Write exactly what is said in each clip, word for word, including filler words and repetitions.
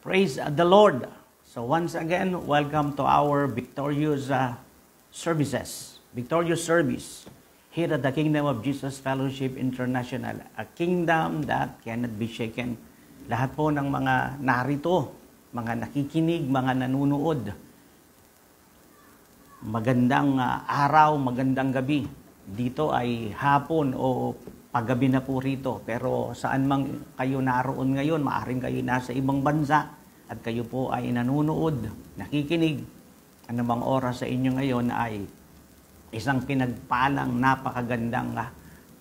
Praise the Lord. So once again, welcome to our victorious uh, services, victorious service here at the Kingdom of Jesus Fellowship International, a kingdom that cannot be shaken. Lahat po ng mga narito, mga nakikinig, mga nanunood, magandang uh, araw, magandang gabi. Dito ay hapon o paggabi na po rito. Pero saan mang kayo naroon ngayon, maaaring kayo nasa ibang bansa, at kayo po ay nanunood, nakikinig, anumang oras sa inyo ngayon ay isang pinagpalang napakagandang uh,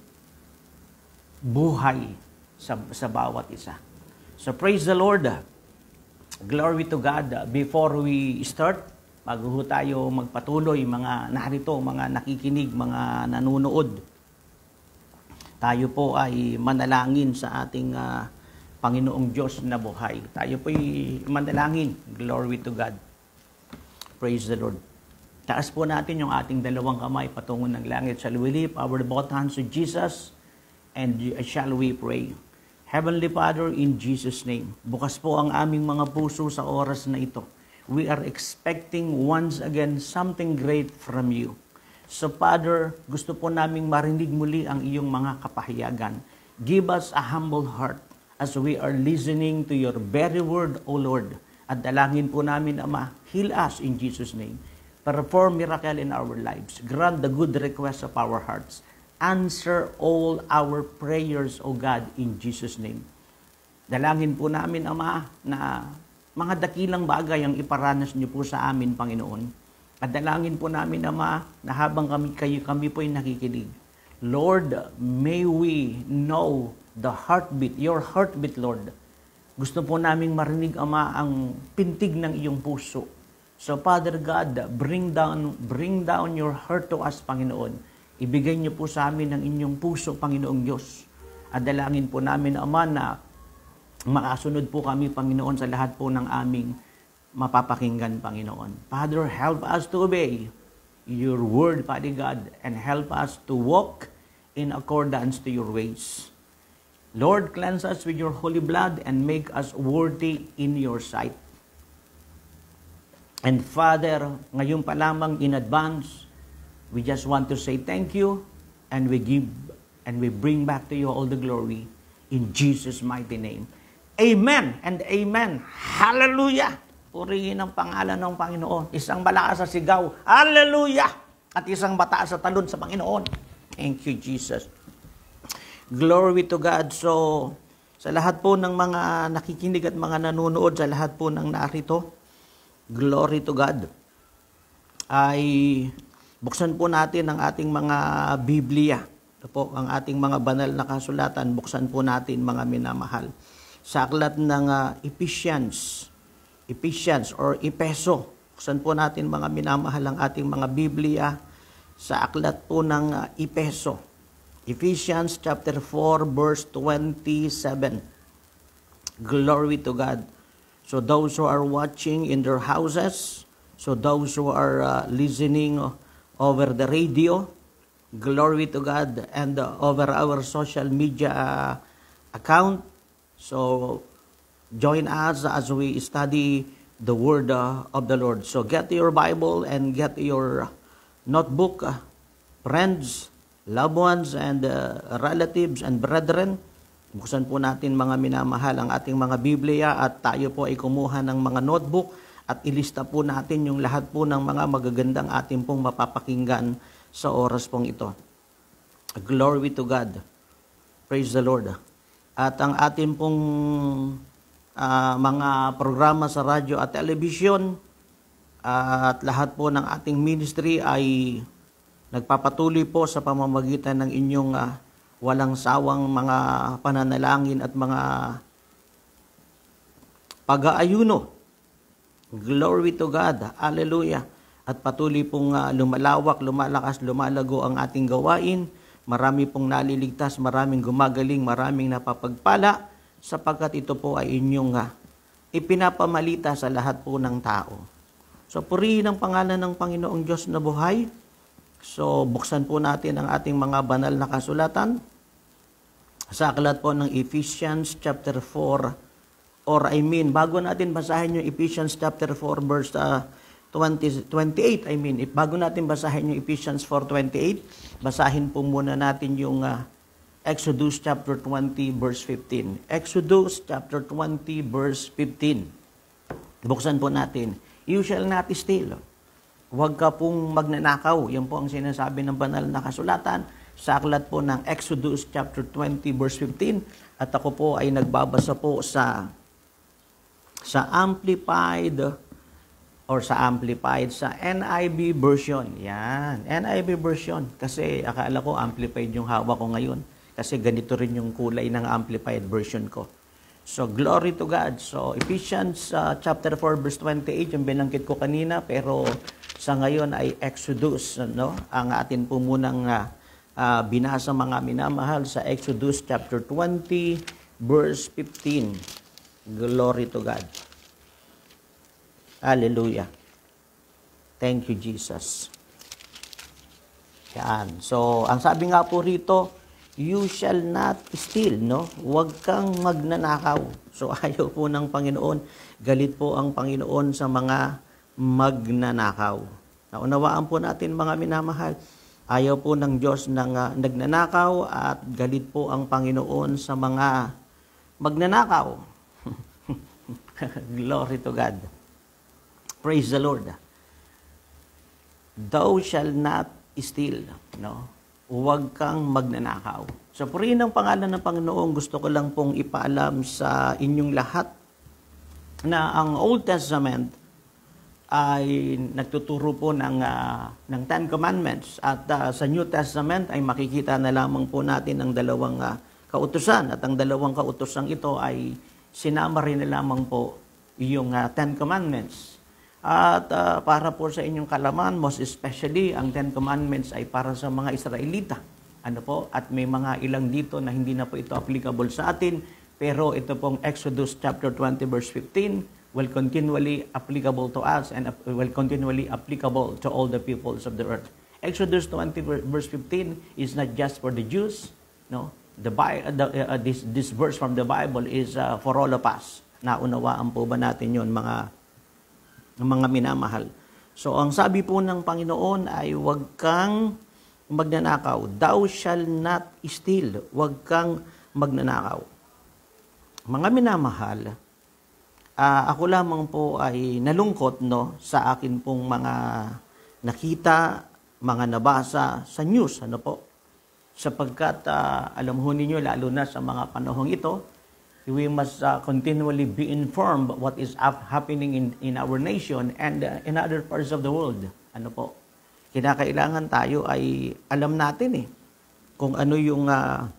buhay sa, sa bawat isa. So praise the Lord. Glory to God. Before we start, bago tayo magpatuloy, mga narito, mga nakikinig, mga nanunood, tayo po ay manalangin sa ating uh, Panginoong Diyos na buhay. Tayo po'y manalangin. Glory to God. Praise the Lord. Taas po natin yung ating dalawang kamay patungo ng langit. Shall we lift our both hands to Jesus and shall we pray? Heavenly Father, in Jesus' name, bukas po ang aming mga puso sa oras na ito. We are expecting once again something great from you. So Father, gusto po naming marinig muli ang iyong mga kapahayagan. Give us a humble heart as we are listening to your very word, O Lord. At dalangin po namin, Ama, heal us in Jesus' name. Perform miracle in our lives. Grant the good requests of our hearts. Answer all our prayers, O God, in Jesus' name. Dalangin po namin, Ama, na mga dakilang bagay ang iparanas niyo po sa amin, Panginoon. At dalangin po namin, Ama, na habang kami, kayo, kami po ay nakikinig. Lord, may we know the heartbeat, your heartbeat, Lord. Gusto po naming marinig, Ama, ang pintig ng iyong puso. So, Father God, bring down, bring down your heart to us, Panginoon. Ibigay niyo po sa amin ang inyong puso, Panginoong Diyos. At dalangin po namin, Ama, na makasunod po kami, Panginoon, sa lahat po ng aming mapapakinggan, Panginoon. Father, help us to obey your word, Father God, and help us to walk in accordance to your ways. Lord, cleanse us with your holy blood and make us worthy in your sight. And Father, ngayon pa lamang in advance, we just want to say thank you, and we give and we bring back to you all the glory in Jesus' mighty name. Amen and amen. Hallelujah! Purihin ang pangalan ng Panginoon. Isang malakas sa sigaw. Hallelujah! At isang mataas sa talon sa Panginoon. Thank you, Jesus. Glory to God. So, sa lahat po ng mga nakikinig at mga nanonood, sa lahat po ng narito, glory to God. Ay buksan po natin ang ating mga Biblia. Ito po, ang ating mga banal na kasulatan. Buksan po natin, mga minamahal. Sa aklat ng uh, Ephesians, Ephesians or Epeso. Buksan po natin, mga minamahal, ang ating mga Biblia sa aklat po ng uh, Epeso. Ephesians chapter four verse twenty-seven. Glory to God. So those who are watching in their houses, so those who are uh, listening over the radio, glory to God, and uh, over our social media uh, account. So join us as we study the word uh, of the Lord. So get your Bible and get your notebook, uh, friends, loved ones, and uh, relatives and brethren. Buksan po natin, mga minamahal, ang ating mga Biblia at tayo po ay kumuha ng mga notebook at ilista po natin yung lahat po ng mga magagandang ating pong mapapakinggan sa oras pong ito. Glory to God. Praise the Lord. At ang ating pong uh, mga programa sa radyo at television uh, at lahat po ng ating ministry ay nagpapatuloy po sa pamamagitan ng inyong uh, walang sawang mga pananalangin at mga pag-aayuno. Glory to God. Hallelujah. At patuloy pong uh, lumalawak, lumalakas, lumalago ang ating gawain. Marami pong naliligtas, maraming gumagaling, maraming napapagpala sapagkat ito po ay inyong uh, ipinapamalita sa lahat po ng tao. So purihin ang pangalan ng Panginoong Diyos na buhay. So, buksan po natin ang ating mga banal na kasulatan sa aklat po ng Ephesians chapter four or I mean, bago natin basahin yung Ephesians chapter four verse uh, twenty, twenty-eight, I mean, if bago natin basahin yung Ephesians four twenty-eight, basahin po muna natin yung uh, Exodus chapter twenty verse fifteen. Exodus chapter twenty verse fifteen. Buksan po natin. You shall not steal. Huwag ka pong magnanakaw. Yan po ang sinasabi ng banal na kasulatan sa aklat po ng Exodus chapter twenty verse fifteen. At ako po ay nagbabasa po sa sa Amplified or sa Amplified sa N I V version. Yan, N I V version. Kasi akala ko Amplified yung hawak ko ngayon. Kasi ganito rin yung kulay ng Amplified version ko. So, glory to God. So, Ephesians uh, chapter four verse twenty-eight, yung binanggit ko kanina, pero sa ngayon ay Exodus, no? Ang atin po munang uh, uh, binasa mga minamahal sa Exodus chapter twenty verse fifteen. Glory to God. Hallelujah. Thank you, Jesus. Yan. So, ang sabi nga po rito, you shall not steal, no? Huwag kang magnanakaw. So, ayaw po ng Panginoon. Galit po ang Panginoon sa mga magnanakaw. Naunawaan po natin, mga minamahal. Ayaw po ng Diyos ng uh, nagnanakaw at galit po ang Panginoon sa mga magnanakaw. Glory to God. Praise the Lord. Thou shall not steal, no? Huwag kang magnanakaw. Sa purihin ng pangalan ng Panginoon, gusto ko lang pong ipaalam sa inyong lahat na ang Old Testament ay nagtuturo po ng, uh, ng Ten Commandments. At uh, sa New Testament ay makikita na lamang po natin ang dalawang uh, kautusan. At ang dalawang kautusan ito ay sinama rin na lamang po yung uh, Ten Commandments. At uh, para po sa inyong kalaman, most especially, ang Ten Commandments ay para sa mga Israelita. Ano po? At may mga ilang dito na hindi na po ito applicable sa atin. Pero ito pong Exodus chapter twenty verse fifteen will continually applicable to us and will continually applicable to all the peoples of the earth. Exodus twenty verse fifteen is not just for the Jews. No, the, the uh, this this verse from the Bible is uh, for all of us. Naunawaan po ba natin yon, mga mga minamahal? So, ang sabi po ng Panginoon ay huwag kang magnanakaw. Thou shall not steal. Huwag kang magnanakaw. Mga minamahal, uh, ako lamang po ay nalungkot, no, sa akin pong mga nakita, mga nabasa sa news, ano po. Sapagkat, uh, alam ho ninyo, lalo na sa mga panahong ito, we must uh, continually be informed what is up happening in, in our nation and uh, in other parts of the world. Ano po? Kinakailangan tayo ay alam natin eh kung ano yung uh,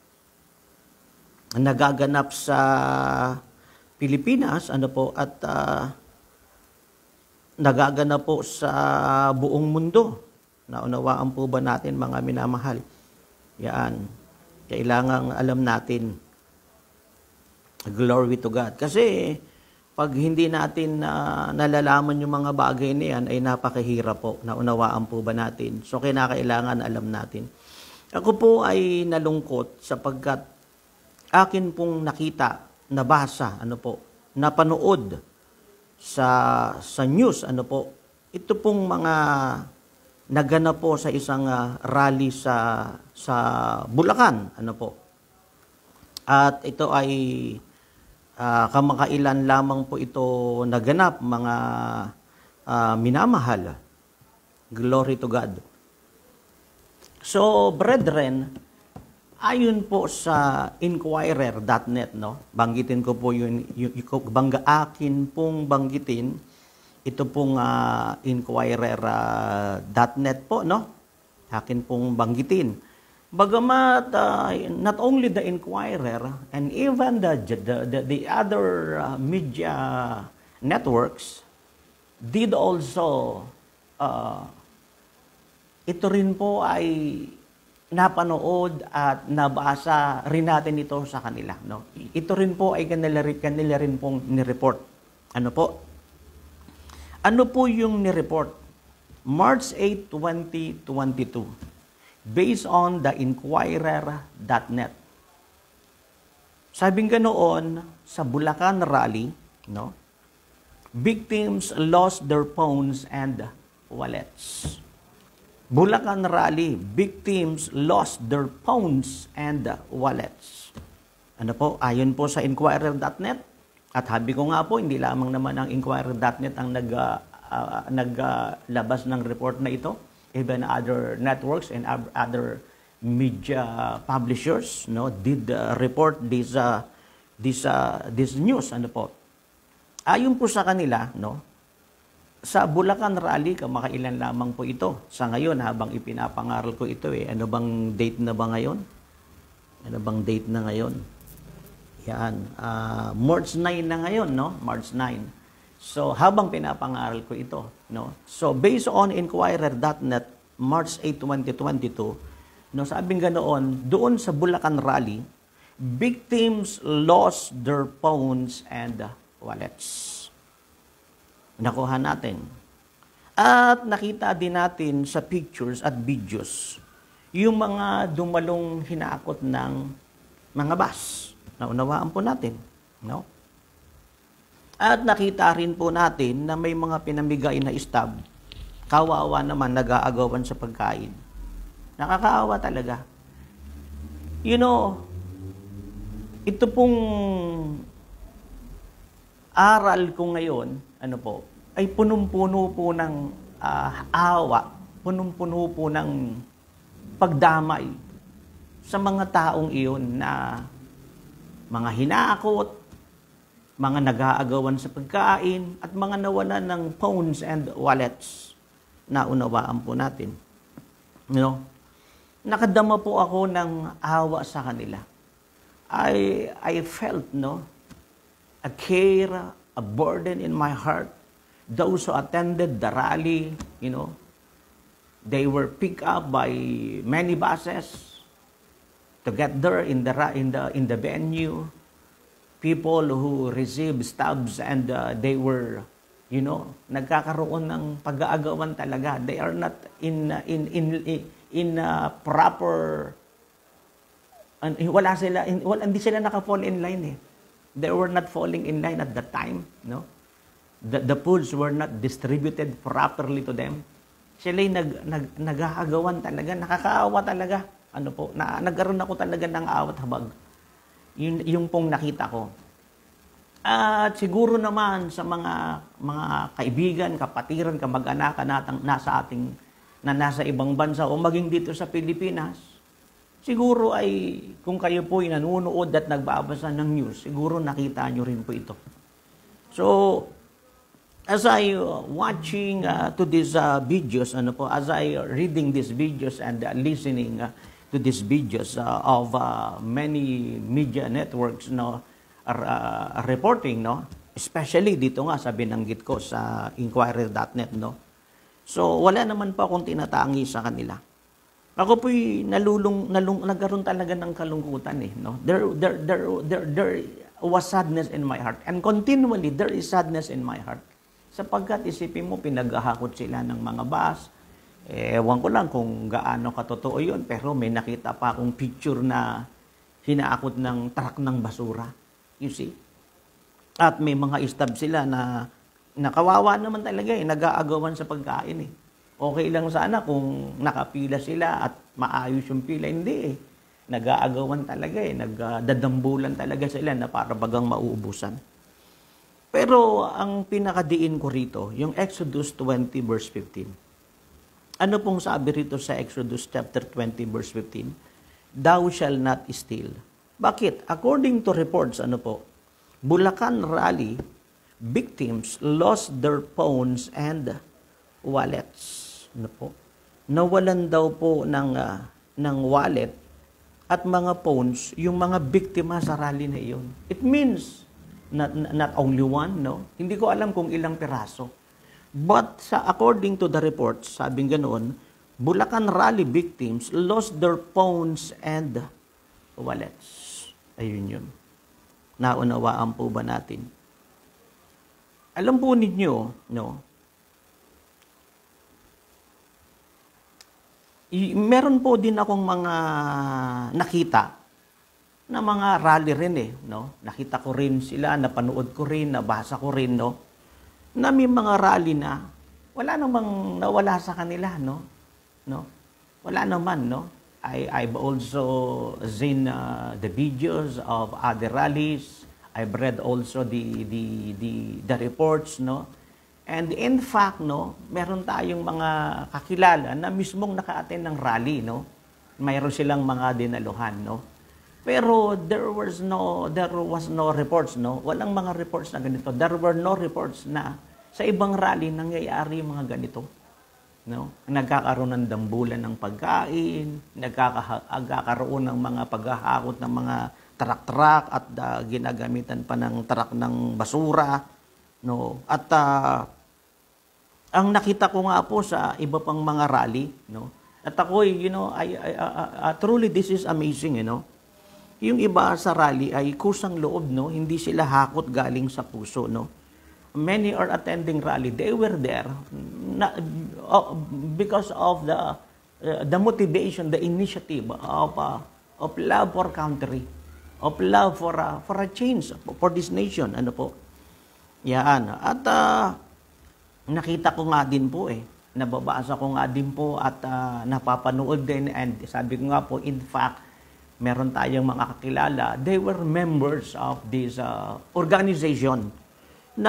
nagaganap sa Pilipinas, ano po, at uh, nagaganap po sa buong mundo. Naunawaan po ba natin, mga minamahal? Yan. Kailangang alam natin. Glory to God. Kasi pag hindi natin uh, nalalaman yung mga bagay na yan, ay napakahirap po. Naunawaan po ba natin? So, kinakailangan alam natin. Ako po ay nalungkot sapagkat akin pong nakita, nabasa, ano po, napanood sa, sa news, ano po, ito pong mga naganap po sa isang uh, rally sa, sa Bulacan, ano po. At ito ay Uh, kamakailan lamang po ito naganap, mga uh, minamahal. Glory to God. So, brethren, ayon po sa inquirer dot net, no? Banggitin ko po yun, yung, yung bangga akin pong banggitin, ito pong uh, inquirer dot net po, no? Akin pong banggitin. Bagamat uh, not only the Inquirer and even the the, the, the other uh, media networks did also uh, ito rin po ay napanood at nabasa rin natin ito sa kanila, no? Ito rin po ay kanila, kanila rin pong ni-report. Ano po? Ano po yung ni-report? March eighth, twenty twenty-two. Based on the Inquirer dot net. Sabing ganoon, sa Bulacan Rally, no? Victims lost their phones and wallets. Bulacan Rally, victims lost their phones and wallets. Ano po, ayon po sa Inquirer dot net, at habi ko nga po, hindi lamang naman ang Inquirer dot net ang nag, uh, uh, naglabas uh, ng report na ito, even other networks and other media publishers, no, did uh, report this uh, this uh, this news, ano po. Ayon po sa kanila, no, sa Bulacan Rally, kamakailan lamang po ito. Sa ngayon, habang ipinapangaral ko ito, eh, ano bang date na ba ngayon? Ano bang date na ngayon? Yan, uh, March nine na ngayon, no? March nine. So, habang pinapangaral ko ito, no? So, based on Inquirer dot net, March eighth, twenty twenty-two, no, sabing ganoon, doon sa Bulacan Rally, victims lost their phones and wallets. Nakuha natin. At nakita din natin sa pictures at videos yung mga dumalong hinakot ng mga bus. Naunawaan po natin, no? At nakita rin po natin na may mga pinamigay na stab. Kawawa naman, nag-aagawan sa pagkain. Nakakaawa talaga. You know, ito pong aral ko ngayon, ano po, ay punong-puno po ng uh, awa, punong-puno po ng pagdamay sa mga taong iyon na mga hinakot, mga nag-aagawan sa pagkain, at mga nawalan ng phones and wallets. Naunawaan po natin. You know, nakadama po ako ng awa sa kanila. I, I felt, no, a care, a burden in my heart. Those who attended the rally, you know, they were picked up by many buses to get there in the in the in the venue. People who received stabs and uh, they were, you know, nagkakaroon ng pag-aagawan talaga. They are not in uh, in in in uh, proper. Uh, wala sila, in, wala, hindi sila naka-fall in line eh. They were not falling in line at that time, no? The, the foods were not distributed properly to them. Sila'y nag, nag, nag-aagawan talaga, nakakaawa talaga. Ano po, na, nagkaroon ako talaga ng awat habag. Yun, yung pong nakita ko. At siguro naman sa mga mga kaibigan, kapatiran, kamag-anakan natang nasa ating na nasa ibang bansa o maging dito sa Pilipinas, siguro ay kung kayo po ay nanonood at nagbabasa ng news, siguro nakita nyo rin po ito. So, as I uh, watching uh, to these uh, videos, ano po, as I reading these videos and uh, listening uh, to these videos uh, of uh, many media networks, no, are, uh, reporting, no, especially dito nga sa binanggit ko sa Inquirer dot net, no. So wala naman pa akong tinatangi sa kanila. Ako po'y nalulung, nalung, nagkaroon talaga ng kalungkutan eh, no. There, there, there, there, there was sadness in my heart, and continually there is sadness in my heart. Sapagkat isipin mo, pinaghahakot sila ng mga bus. Eh, ewan ko lang kung gaano katotoo yun, pero may nakita pa akong picture na hinaakot ng truck ng basura. You see? At may mga stab sila na nakawawa naman talaga eh, nag-aagawan sa pagkain eh. Okay lang sana kung nakapila sila at maayos yung pila. Hindi eh. Nag-aagawan talaga eh, nagdadambulan talaga sila na para bagang mauubusan. Pero ang pinakadiin ko rito, yung Exodus twenty verse fifteen. Ano pong sabi rito sa Exodus chapter twenty verse fifteen? Thou shall not steal. Bakit? According to reports, ano po, Bulacan Rally victims lost their phones and wallets. Ano po? Nawalan daw po ng, uh, ng wallet at mga phones yung mga biktima sa rally na iyon. It means Not, not only one, no? Hindi ko alam kung ilang piraso. But sa according to the reports, sabing ganoon, Bulacan Rally victims lost their phones and wallets. Ayun yun. Naunawaan po ba natin? Alam po ninyo, no? I, meron po din akong mga nakita na mga rally rin eh, no? Nakita ko rin sila, napanood ko rin, nabasa ko rin, no? Na may mga rally na wala namang nawala sa kanila, no? No? Wala naman, no? I I've also seen uh, the videos of other rallies. I've read also the the the the reports, no? And in fact, no, meron tayong mga kakilala na mismong naka-attend ng rally, no? Mayroon silang mga dinaluhan, no? Pero there was no there was no reports, no? Walang mga reports na ganito. There were no reports na sa ibang rally nangyayari mga ganito, no? Nagkakaroon ng dambulan ng pagkain, nagkakaroon ng mga paghahakot ng mga truck-truck at uh, ginagamitan pa ng truck ng basura, no? At uh, ang nakita ko nga po sa iba pang mga rally, no? At ako, you know, I, I, uh, uh, truly this is amazing, you know. Yung iba sa rally ay kusang loob, no? Hindi sila hakot galing sa puso, no? Many are attending rally. They were there na, uh, because of the uh, the motivation, the initiative of uh, of love for country, of love for uh, for a change for this nation, ano po. Yan. At uh, nakita ko nga din po eh, nababasa ko nga din po at uh, napapanood din, and sabi ko nga po, in fact, meron tayong mga kakilala, they were members of this uh, organization na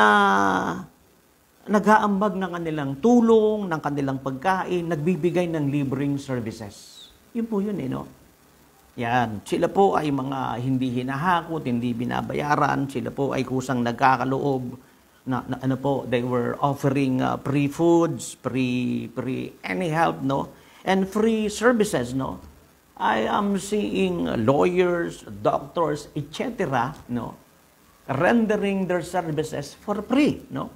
nag-aambag ng kanilang tulong, ng kanilang pagkain, nagbibigay ng libreng services. Yun po yun eh, no? Yan. Sila po ay mga hindi hinahakot, hindi binabayaran, sila po ay kusang nagkakaloob, na, na ano po, they were offering uh, free foods, free, free any help, no? And free services, no? I am seeing lawyers, doctors, et cetera, no, rendering their services for free, no,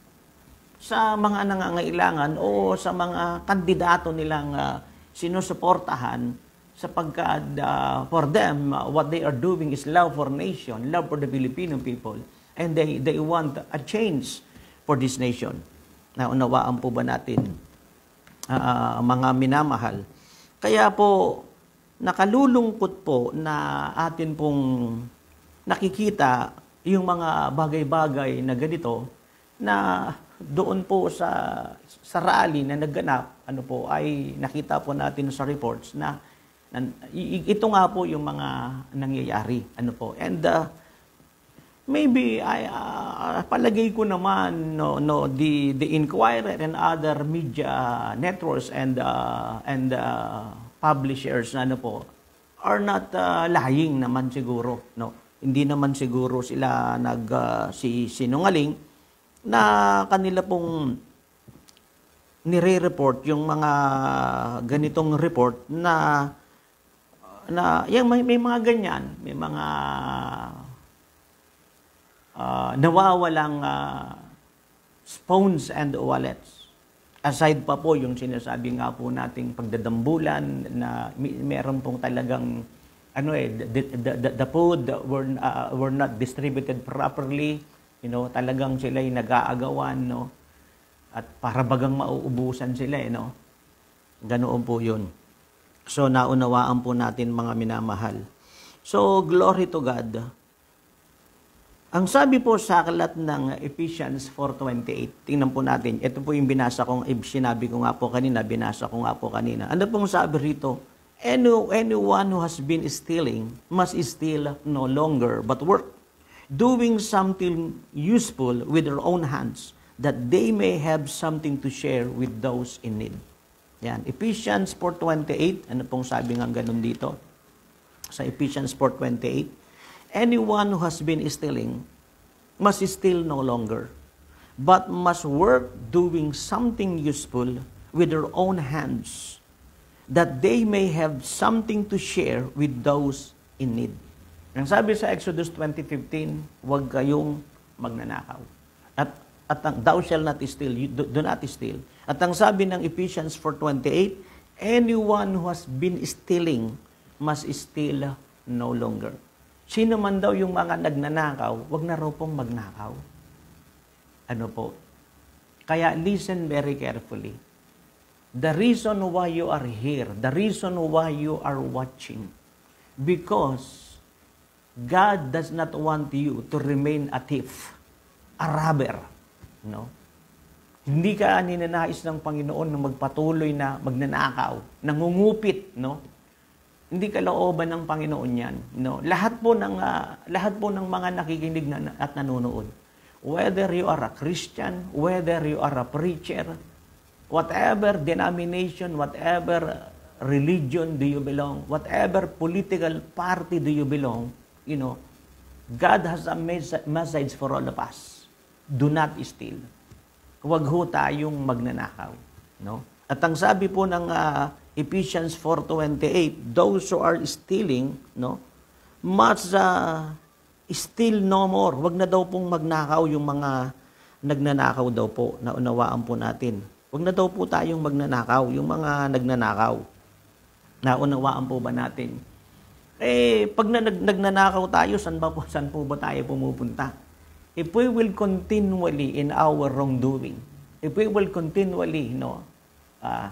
sa mga nangangailangan o sa mga kandidato nilang uh, sinusuportahan, sapagkat uh, for them, uh, what they are doing is love for nation, love for the Filipino people, and they they want a change for this nation. Naunawaan po ba natin, uh, mga minamahal? Kaya po, nakalulungkot po na atin pong nakikita yung mga bagay-bagay na ganito na doon po sa sa rally na nagganap, ano po, ay nakita po natin sa reports na, na ito nga po yung mga nangyayari, ano po. And uh, maybe I uh, palagay ko naman, no, no, the the Inquirer and other media networks and uh, and uh, publishers na ano po are not uh, lying naman siguro, no. Hindi naman siguro sila nag uh, si sinungaling na kanila pong nire-report yung mga ganitong report na na yung may, may mga ganyan, may mga uh, nawawalang uh, phones and wallets. Aside pa po yung sinasabi nga po nating pagdadambulan na may, meron pong talagang ano eh the, the, the, the food were uh, were not distributed properly, you know, talagang sila ay nag-aagawan, no, at para bagang mauubusan sila eh, no. Ganoon po yun. So naunawaan po natin mga minamahal. So glory to God. Ang sabi po sa aklat ng Ephesians four twenty-eight, tingnan po natin, ito po yung binasa kong, sinabi ko nga po kanina, binasa ko nga po kanina. Ano pong sabi rito? Any, anyone who has been stealing must steal no longer but work, doing something useful with their own hands, that they may have something to share with those in need. Yan, Ephesians four twenty-eight, ano pong sabi nga ganun dito? Sa Ephesians four twenty-eight, anyone who has been stealing must steal no longer, but must work doing something useful with their own hands, that they may have something to share with those in need. Ang sabi sa Exodus twenty fifteen, huwag kayong magnanakaw. At, at ang, thou shall not steal, you do, do not steal. At ang sabi ng Ephesians four twenty-eight, anyone who has been stealing must steal no longer. Sino man daw yung mga nagnanakaw, wag na raw pong magnakaw. Ano po? Kaya listen very carefully. The reason why you are here, the reason why you are watching, because God does not want you to remain a thief, a robber. No? Hindi ka ninanais ng Panginoon na magpatuloy na magnanakaw, nangungupit, no? Hindi kalooban ng Panginoon 'yan, no? Lahat po ng uh, lahat po ng mga nakikinig na, at nanonood, whether you are a Christian, whether you are a preacher, whatever denomination, whatever religion do you belong, whatever political party do you belong, you know, God has a mes- message for all of us. Do not steal. Huwag ho tayong magnanakaw, no? At ang sabi po ng uh, Ephesians four twenty-eight, those who are stealing, no, must uh, steal no more. Huwag na daw pong magnakaw yung mga nagnanakaw daw po. Naunawaan po natin. Huwag na daw po tayong magnanakaw, yung mga nagnanakaw. Naunawaan po ba natin? Eh, pag na, nag, nagnanakaw tayo, saan ba po, saan po ba tayo pumupunta? If we will continually in our wrongdoing, if we will continually, no, uh,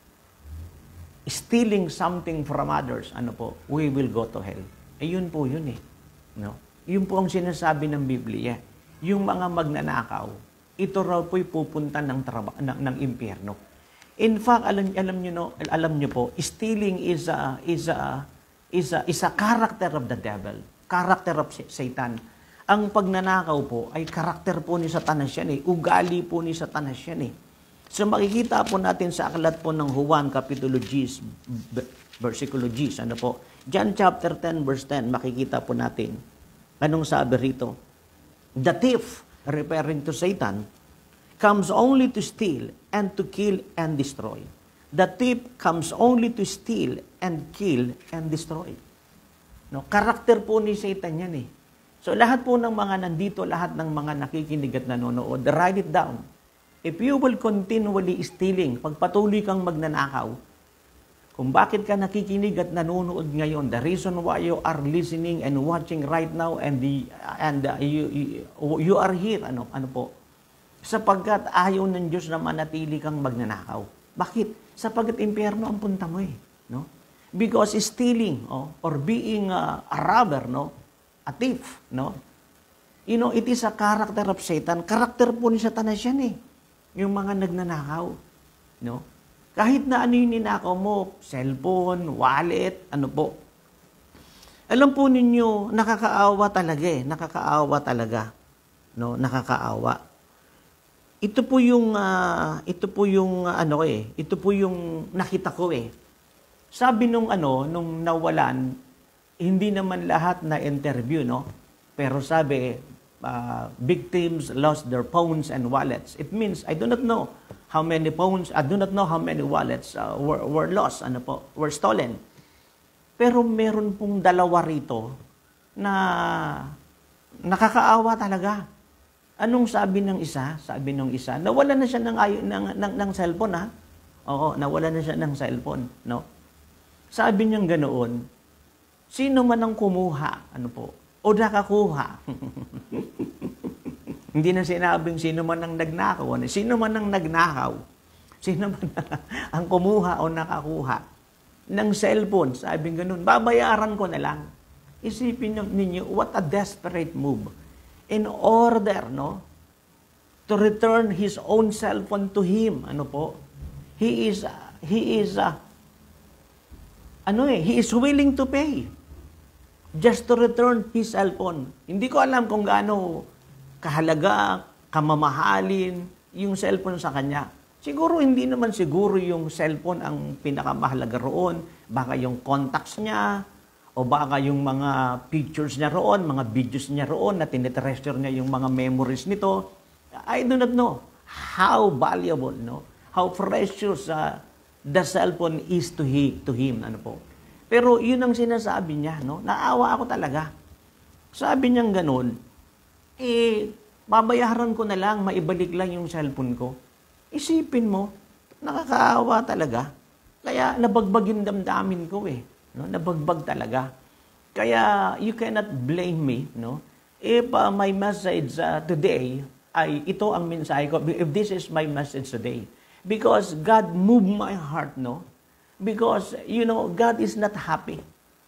stealing something from others, ano po, we will go to hell. Eh, yun po yun eh. No? Yun po ang sinasabi ng Biblia. Yung mga magnanakaw, ito raw po'y pupunta ng, traba, ng, ng impyerno. In fact, alam, alam nyo, no, alam nyo po, stealing is a, is a, is a, is a character of the devil. Character of Satan. Ang pagnanakaw po ay karakter po ni Satanas yan eh. Ugali po ni Satanas yan eh. So makikita po natin sa aklat po ng Juan, Kapitulo ten, versikulo ten, ano po? John chapter ten, verse ten, makikita po natin. Anong sabi rito? The thief, referring to Satan, comes only to steal and to kill and destroy. The thief comes only to steal and kill and destroy. No, karakter po ni Satan yan eh. So lahat po ng mga nandito, lahat ng mga nakikinig at nanonood, write it down. If you will continually stealing, pagpatuloy kang magnanakaw, kung bakit ka nakikinig at nanonood ngayon, the reason why you are listening and watching right now and the and uh, you, you you are here, ano ano po? Sapagkat ayaw ng Diyos na manatili kang magnanakaw. Bakit? Sapagkat impyerno ang punta mo eh, no? Because stealing, oh, or being uh, a robber, no? A thief, no? You know, it is a character of Satan. Karakter po ni Satanas yan eh. Yung mga nagnanakaw, no? Kahit na ano yung ninakaw mo, cellphone, wallet, ano po. Alam po ninyo, nakakaawa talaga eh. Nakakaawa talaga. No? Nakakaawa. Ito po yung, uh, ito po yung, uh, ano eh, ito po yung nakita ko eh. Sabi nung ano, nung nawalan, hindi naman lahat na interview, no? Pero sabi, uh, victims lost their phones and wallets. It means, I do not know how many phones, I do not know how many wallets uh, were, were lost, ano po, were stolen. Pero meron pong dalawa rito na nakakaawa talaga. Anong sabi ng isa? Sabi ng isa, nawala na siya ng, ng, ng, ng cellphone, ha? Oo, nawala na siya ng cellphone, no? Sabi niyang ganoon, sino man ang kumuha, ano po, o nakakuha. Hindi na sinabing sino man ang nagnakaw, ano? Sino man ang nagnakaw, sino man ang kumuha o nakakuha ng cellphone, sabi ganoon, babayaran ko na lang. Isipin ninyo, what a desperate move. In order, no, to return his own cellphone to him, ano po, he is, uh, he is, uh, ano eh, he is willing to pay just to return his cellphone. Hindi ko alam kung gaano kahalaga, kamamahalin yung cellphone sa kanya. Siguro hindi naman siguro yung cellphone ang pinakamahalaga roon. Baka yung contacts niya, o baka yung mga pictures niya roon, mga videos niya roon na tinitreasure niya yung mga memories nito. I do not know how valuable, no? How precious uh, the cellphone is to he, to him, ano po. Pero yun ang sinasabi niya, no? Naawa ako talaga. Sabi niyang ganun, eh, babayaran ko na lang, maibalik lang yung cellphone ko. Isipin mo, nakakaawa talaga. Kaya nabagbagin damdamin ko eh. No, nabagbag talaga. Kaya you cannot blame me, no? If uh, my message uh, today ay ito ang mensahe ko, if this is my message today, because God moved my heart, no? Because you know, God is not happy.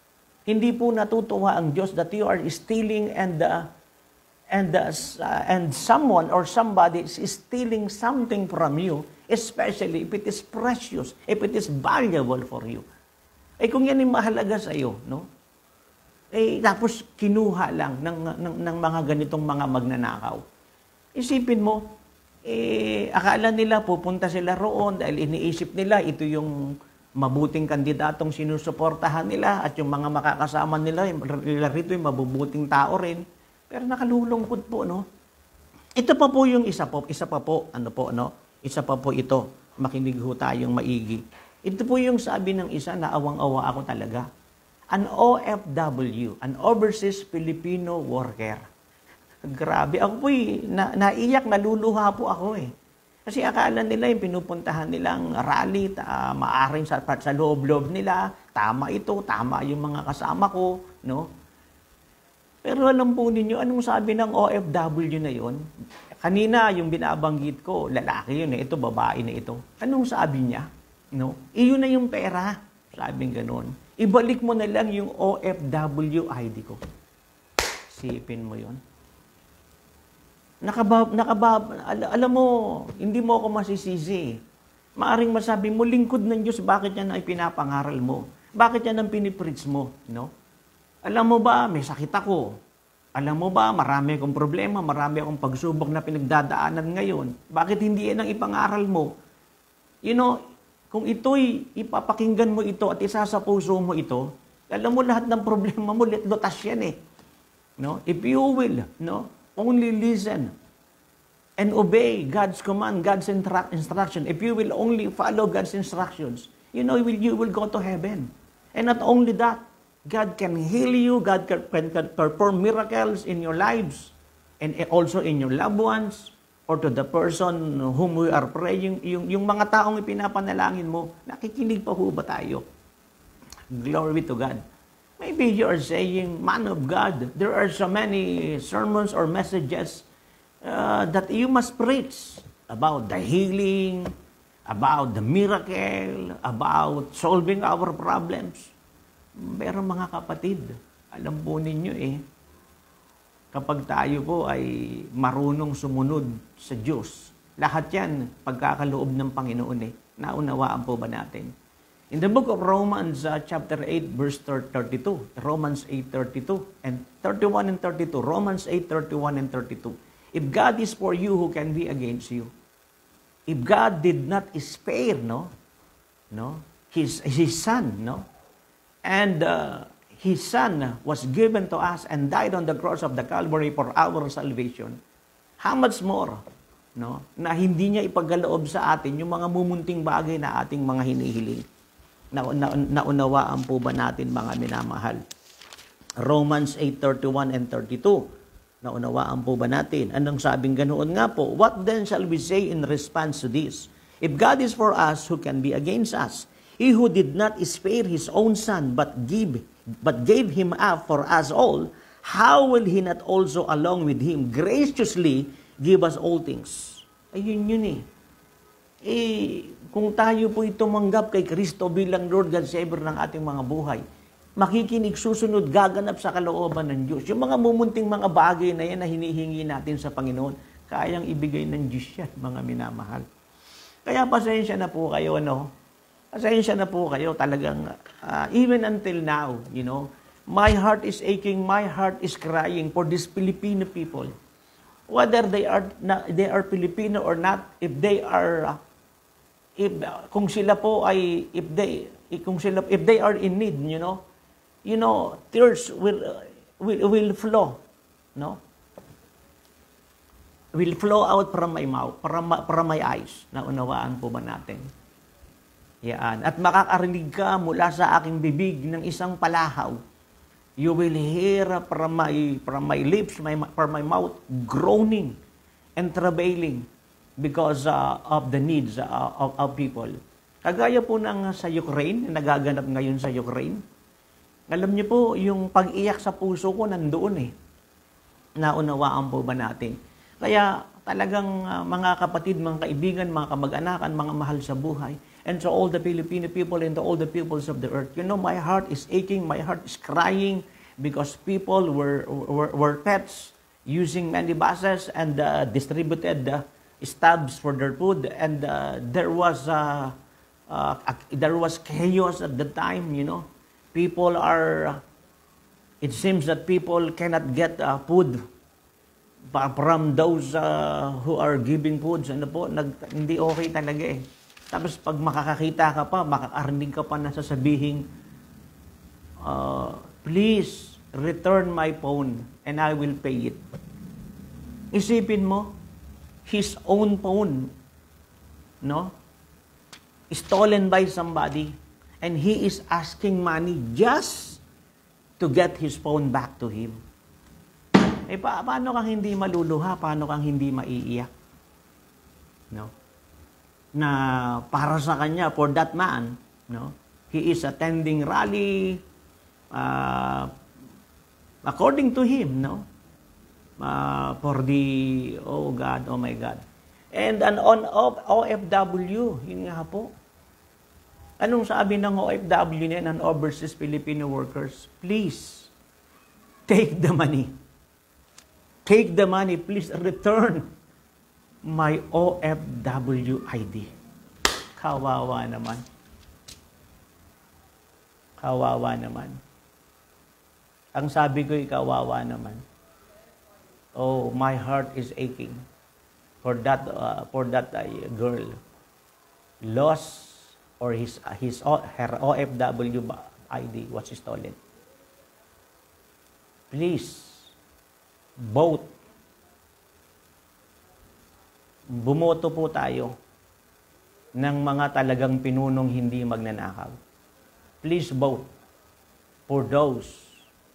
Hindi po natutuwa ang Diyos that you are stealing and uh, and uh, and someone or somebody is stealing something from you, especially if it is precious, if it is valuable for you. Eh kung yan ay mahalaga sa iyo, no? Eh tapos kinuha lang ng, ng, ng mga ganitong mga magnanakaw. Isipin mo, eh akala nila pupunta sila roon dahil iniisip nila ito yung mabuting kandidatong sinusuportahan nila at yung mga makakasama nila, nila rito yung mabubuting tao rin. Pero nakalulungkot po, no? Ito pa po yung isa po, isa pa po, ano po, no? Isa pa po ito, makinig ho tayong maigi. Ito po yung sabi ng isa na awang-awa ako talaga. An O F W, an Overseas Filipino Worker. Grabe, ako po na, naiyak, naluluha po ako eh. Kasi akala nila yung pinupuntahan nilang rally, ta, maaring sa, sa loob-loob nila, tama ito, tama yung mga kasama ko, no? Pero alam po ninyo, anong sabi ng O F W na yon? Kanina, yung binabanggit ko, lalaki yun eh, ito babae na ito. Anong sabi niya? No? Iyon na yung pera, sabing ganun. Ibalik mo na lang yung O F W I D ko. Sipin mo yon. Nakabab, nakabab, al- alam mo, hindi mo ako masisisi. Maaring masabi mo, lingkod ng Diyos, bakit yan ay pinapangaral mo? Bakit yan ang pinipreach mo? No? Alam mo ba, may sakit ako. Alam mo ba, marami akong problema, marami akong pagsubok na pinagdadaanan ngayon. Bakit hindi yan ang ipangaral mo? You know, kung ito'y ipapakinggan mo ito at isa sa puso mo ito, alam mo lahat ng problema mo, lutas yan eh. No? If you will, no? Only listen and obey God's command, God's intra- instruction. If you will only follow God's instructions, you know, you will, you will go to heaven. And not only that, God can heal you, God can, can, can perform miracles in your lives, and also in your loved ones, or to the person whom we are praying. Yung, yung mga taong ipinapanalangin mo, nakikinig pa ho ba tayo? Glory to God. Maybe you are saying, man of God, there are so many sermons or messages uh, that you must preach about the healing, about the miracle, about solving our problems. Pero mga kapatid, alam po ninyo eh, kapag tayo po ay marunong sumunod sa Diyos, lahat yan pagkakaloob ng Panginoon eh. Naunawaan po ba natin? In the book of Romans, uh, chapter eight, verse thirty-two, Romans eight thirty-two, and thirty-one and thirty-two, Romans eight thirty-one and thirty-two. If God is for you, who can be against you? If God did not spare, no, no, His, His Son, no, and uh, His Son was given to us and died on the cross of the Calvary for our salvation, how much more, no, na hindi niya ipagkaloob sa atin yung mga mumunting bagay na ating mga hinihiling. Na, na, naunawaan po ba natin mga minamahal? Romans eight thirty-one and thirty-two. Naunawaan po ba natin? Anong sabing ganoon nga po? What then shall we say in response to this? If God is for us, who can be against us? He who did not spare His own Son, but give, but gave Him up for us all, how will He not also along with Him graciously give us all things? Ayun yun eh. Eh, kung tayo po tumanggap kay Kristo bilang Lord God Savior ng ating mga buhay, makikinig, susunod, gaganap sa kalooban ng Diyos. Yung mga mumunting mga bagay na yan na hinihingi natin sa Panginoon, kayang ibigay ng Diyos yan, mga minamahal. Kaya pasensya na po kayo, no? Pasensya na po kayo talagang, uh, even until now, you know, my heart is aching, my heart is crying for these Filipino people. Whether they are, na, they are Filipino or not, if they are... Uh, If, kung sila po ay if they kung sila if they are in need, you know, you know, tears will will will flow, no? Will flow out from my mouth, from, from my eyes. Naunawaan po ba natin? Yan. At makakarinig ka mula sa aking bibig ng isang palahaw. You will hear from my from my lips, my from my mouth groaning and travailing because uh, of the needs uh, of, of people. Kagaya po ng sa Ukraine, nagaganap ngayon sa Ukraine. Alam niyo po, yung pag-iyak sa puso ko nandoon eh. Naunawaan po ba natin? Kaya talagang uh, mga kapatid, mga kaibigan, mga kamag-anakan, mga mahal sa buhay, and to all the Filipino people and to all the peoples of the earth. You know, my heart is aching, my heart is crying because people were were, were pets using many buses and uh, distributed uh, stabs for their food, and uh, there was uh, uh, there was chaos at the time. You know, people are. It seems that people cannot get uh, food from those uh, who are giving foods. Ano po, nag, hindi okay talaga eh. Tapos pag makakakita ka pa, makakarinig ka pa na sasabihin, uh, please return my phone and I will pay it. Isipin mo, his own phone, no? Stolen by somebody, and he is asking money just to get his phone back to him. Eh, pa paano kang hindi maluluha? Paano kang hindi maiiyak? No? Na para sa kanya, for that man, no? He is attending rally, uh, according to him, no? Uh, for the, oh God, oh my God. And an on O F W, yun nga po. Anong sabi ng O F W niya, ng Overseas Filipino Workers? Please, take the money. Take the money, please return my O F W I D. Kawawa naman. Kawawa naman. Ang sabi ko, kawawa naman. Oh, my heart is aching for that uh, for that uh, girl. Lost, or his his her O F W I D was stolen. Please, vote. Bumoto po tayo ng mga talagang pinunong hindi magnanakaw. Please vote for those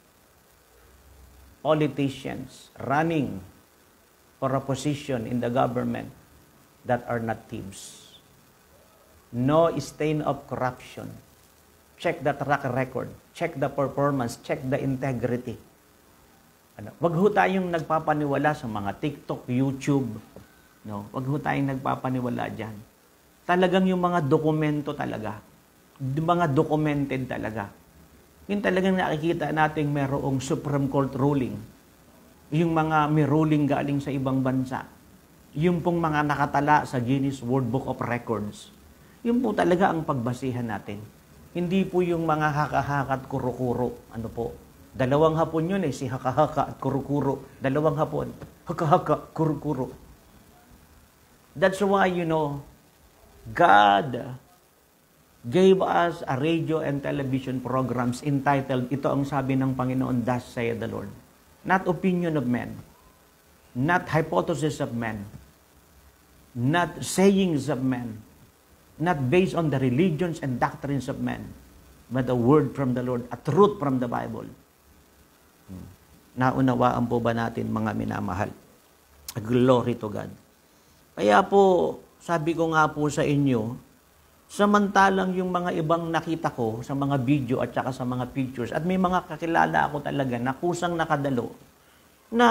politicians running for a position in the government that are not thieves. No stain of corruption. Check the track record. Check the performance. Check the integrity. Ano? Wag ho tayong nagpapaniwala sa mga TikTok, YouTube. No? Wag ho tayong nagpapaniwala dyan. Talagang yung mga dokumento talaga. Mga documented talaga. Yung talagang nakikita natin merong Supreme Court ruling. Yung mga may ruling galing sa ibang bansa. Yung pong mga nakatala sa Guinness World Book of Records. Yun po talaga ang pagbasihan natin. Hindi po yung mga haka-haka at kuro-kuro. Ano po? Dalawang hapon yun eh, si haka-haka at kuro-kuro. Dalawang hapon. Haka-haka, kuro-kuro. That's why, you know, God gave us a radio and television programs entitled, ito ang sabi ng Panginoon, thus saith the Lord. Not opinion of men. Not hypothesis of men. Not sayings of men. Not based on the religions and doctrines of men, but a word from the Lord, a truth from the Bible. Naunawaan po ba natin, mga minamahal? Glory to God. Kaya po, sabi ko nga po sa inyo, samantalang yung mga ibang nakita ko sa mga video at saka sa mga pictures, at may mga kakilala ako talaga na kusang nakadalo, na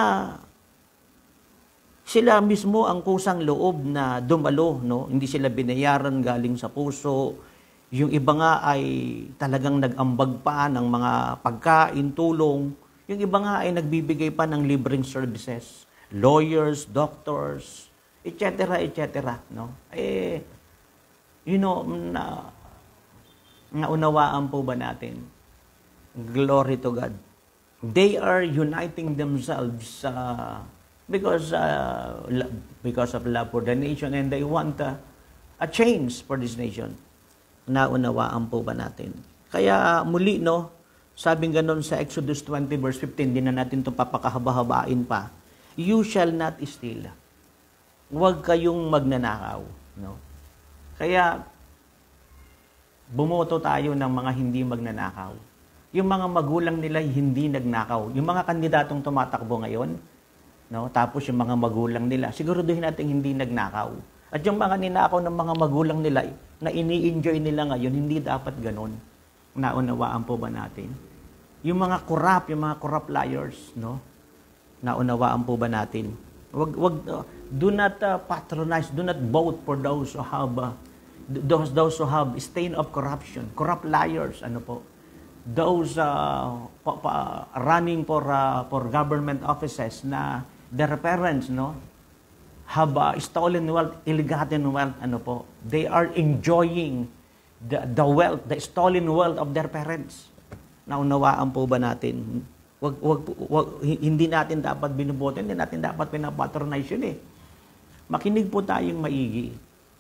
sila mismo ang kusang loob na dumalo, no? Hindi sila binayaran galing sa puso. Yung iba nga ay talagang nag-ambag pa ng mga pagkain, tulong. Yung iba nga ay nagbibigay pa ng libreng services. Lawyers, doctors, et cetera, et cetera, no? Eh, you know, na, naunawaan po ba natin? Glory to God. They are uniting themselves uh, because uh, because of love for the nation, and they want uh, a change for this nation. Naunawaan po ba natin? Kaya muli, no, sabing ganon sa Exodus twenty verse fifteen, di na natin ito papakahaba-habain pa. You shall not steal. Huwag kayong magnanakaw, no? Kaya bumoto tayo ng mga hindi magnanakaw. Yung mga magulang nila hindi nagnakaw. Yung mga kandidatong tumatakbo ngayon, no? Tapos yung mga magulang nila, siguraduhin natin hindi nagnakaw. At yung mga ninakaw ng mga magulang nila na ini-enjoy nila ngayon, hindi dapat ganon. Naunawaan po ba natin? Yung mga corrupt, yung mga corrupt liars, no? Naunawaan po ba natin? Wag, wag, uh, do not uh, patronize, do not vote for those who have uh, those, those who have stain of corruption, corrupt liars, ano po, those uh, pa, pa, running for uh, for government offices na their parents, no, have uh, stolen wealth, ill-gotten wealth, ano po, they are enjoying the, the wealth, the stolen wealth of their parents. Naunawaan po ba natin? Wag, wag, wag, hindi natin dapat binuboto, hindi natin dapat pinapatronize yun eh. Makinig po tayong maigi.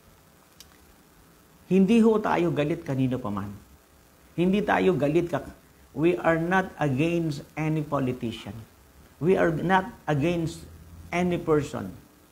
Hindi ho tayo galit kanino pa man. Hindi tayo galit ka. We are not against any politician. We are not against any person.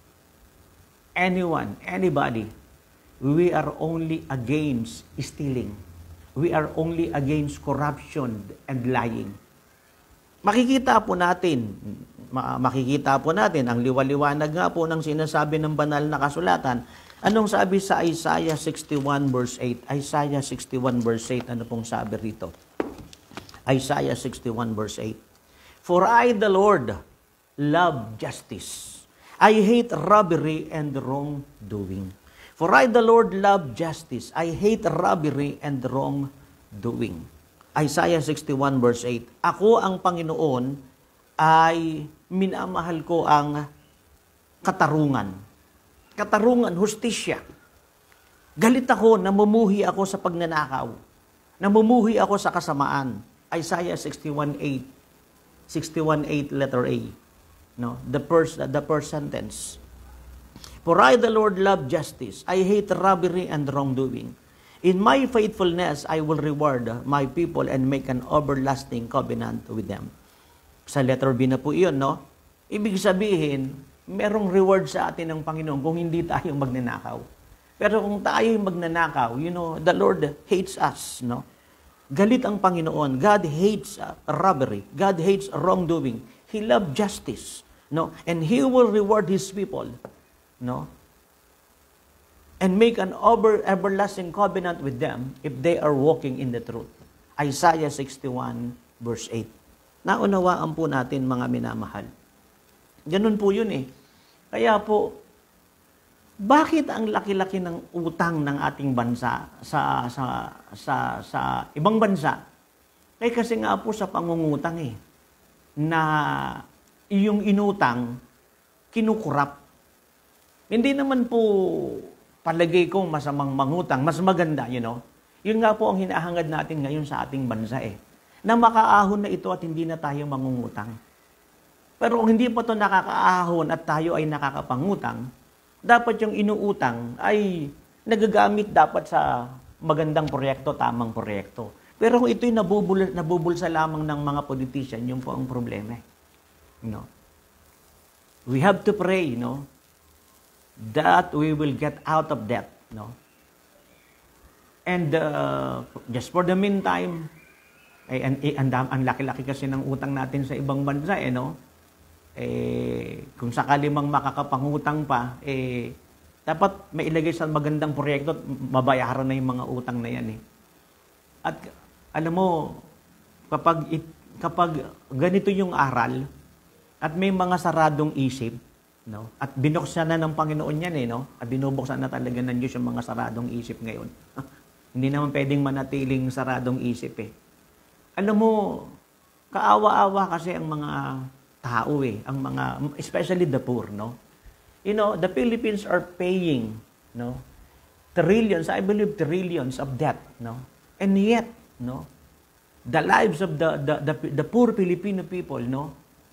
Anyone, anybody. We are only against stealing. We are only against corruption and lying. Makikita po natin, makikita po natin ang liwaliwanag nga po ng sinasabi ng banal na kasulatan. Anong sabi sa Isaiah sixty-one verse eight? Isaiah sixty-one verse eight, ano pong sabi rito? Isaiah sixty-one verse eight. For I, the Lord, love justice. I hate robbery and wrongdoing. For I, the Lord, love justice. I hate robbery and wrongdoing. Isaiah sixty-one verse eight. Ako ang Panginoon ay minamahal ko ang katarungan. Katarungan, hustisya. Galit ako, namumuhi ako sa pagnanakaw. Namumuhi ako sa kasamaan. Isaiah sixty-one eight. sixty-one eight letter A. No, the first the first sentence. For I, the Lord, love justice. I hate robbery and wrongdoing. In my faithfulness, I will reward my people and make an everlasting covenant with them. Sa letter B na po iyon, no? Ibig sabihin, merong reward sa atin ng Panginoon kung hindi tayo magnanakaw. Pero kung tayo magnanakaw, you know, the Lord hates us, no? Galit ang Panginoon. God hates uh, robbery. God hates wrongdoing. He loves justice, no? And He will reward His people, no? And make an over, everlasting covenant with them if they are walking in the truth. Isaiah sixty-one verse eight. Naunawaan po natin, mga minamahal. Ganun po yun eh. Kaya po, bakit ang laki-laki ng utang ng ating bansa sa sa sa sa ibang bansa? Eh kasi nga po sa pangungutang eh, na yung inutang, kinukurap. Hindi naman po palagay ko masamang mangutang, mas maganda, you know. Yun nga po ang hinahangad natin ngayon sa ating bansa eh, na makaahon na ito at hindi na tayo mangungutang. Pero kung hindi pa ito nakakaahon at tayo ay nakakapangutang, dapat yung inuutang ay nagagamit dapat sa magandang proyekto, tamang proyekto. Pero kung ito'y nabubul, nabubulsa lamang ng mga politician, yun po ang problema. No? We have to pray, no? That we will get out of debt, no? And uh, just for the meantime, ay, ang, ang, ang laki-laki kasi ng utang natin sa ibang bansa, eh, no? Eh, kung sakali mang makakapangutang pa, eh, dapat may ilagay sa magandang proyekto at mabayaran na yung mga utang na yan, eh. At alam mo, kapag, it, kapag ganito yung aral, at may mga saradong isip, no? At binuksan na ng Panginoon yan, eh, no? At binubuksan na talaga ng Diyos yung mga saradong isip ngayon. Hindi naman pwedeng manatiling saradong isip, eh. Alam mo, kaawa-awa kasi ang mga tao, eh, ang mga, especially the poor, no? You know, the Philippines are paying, no? Trillions, I believe trillions of debt, no? And yet, no? The lives of the the the, the poor Filipino people, no?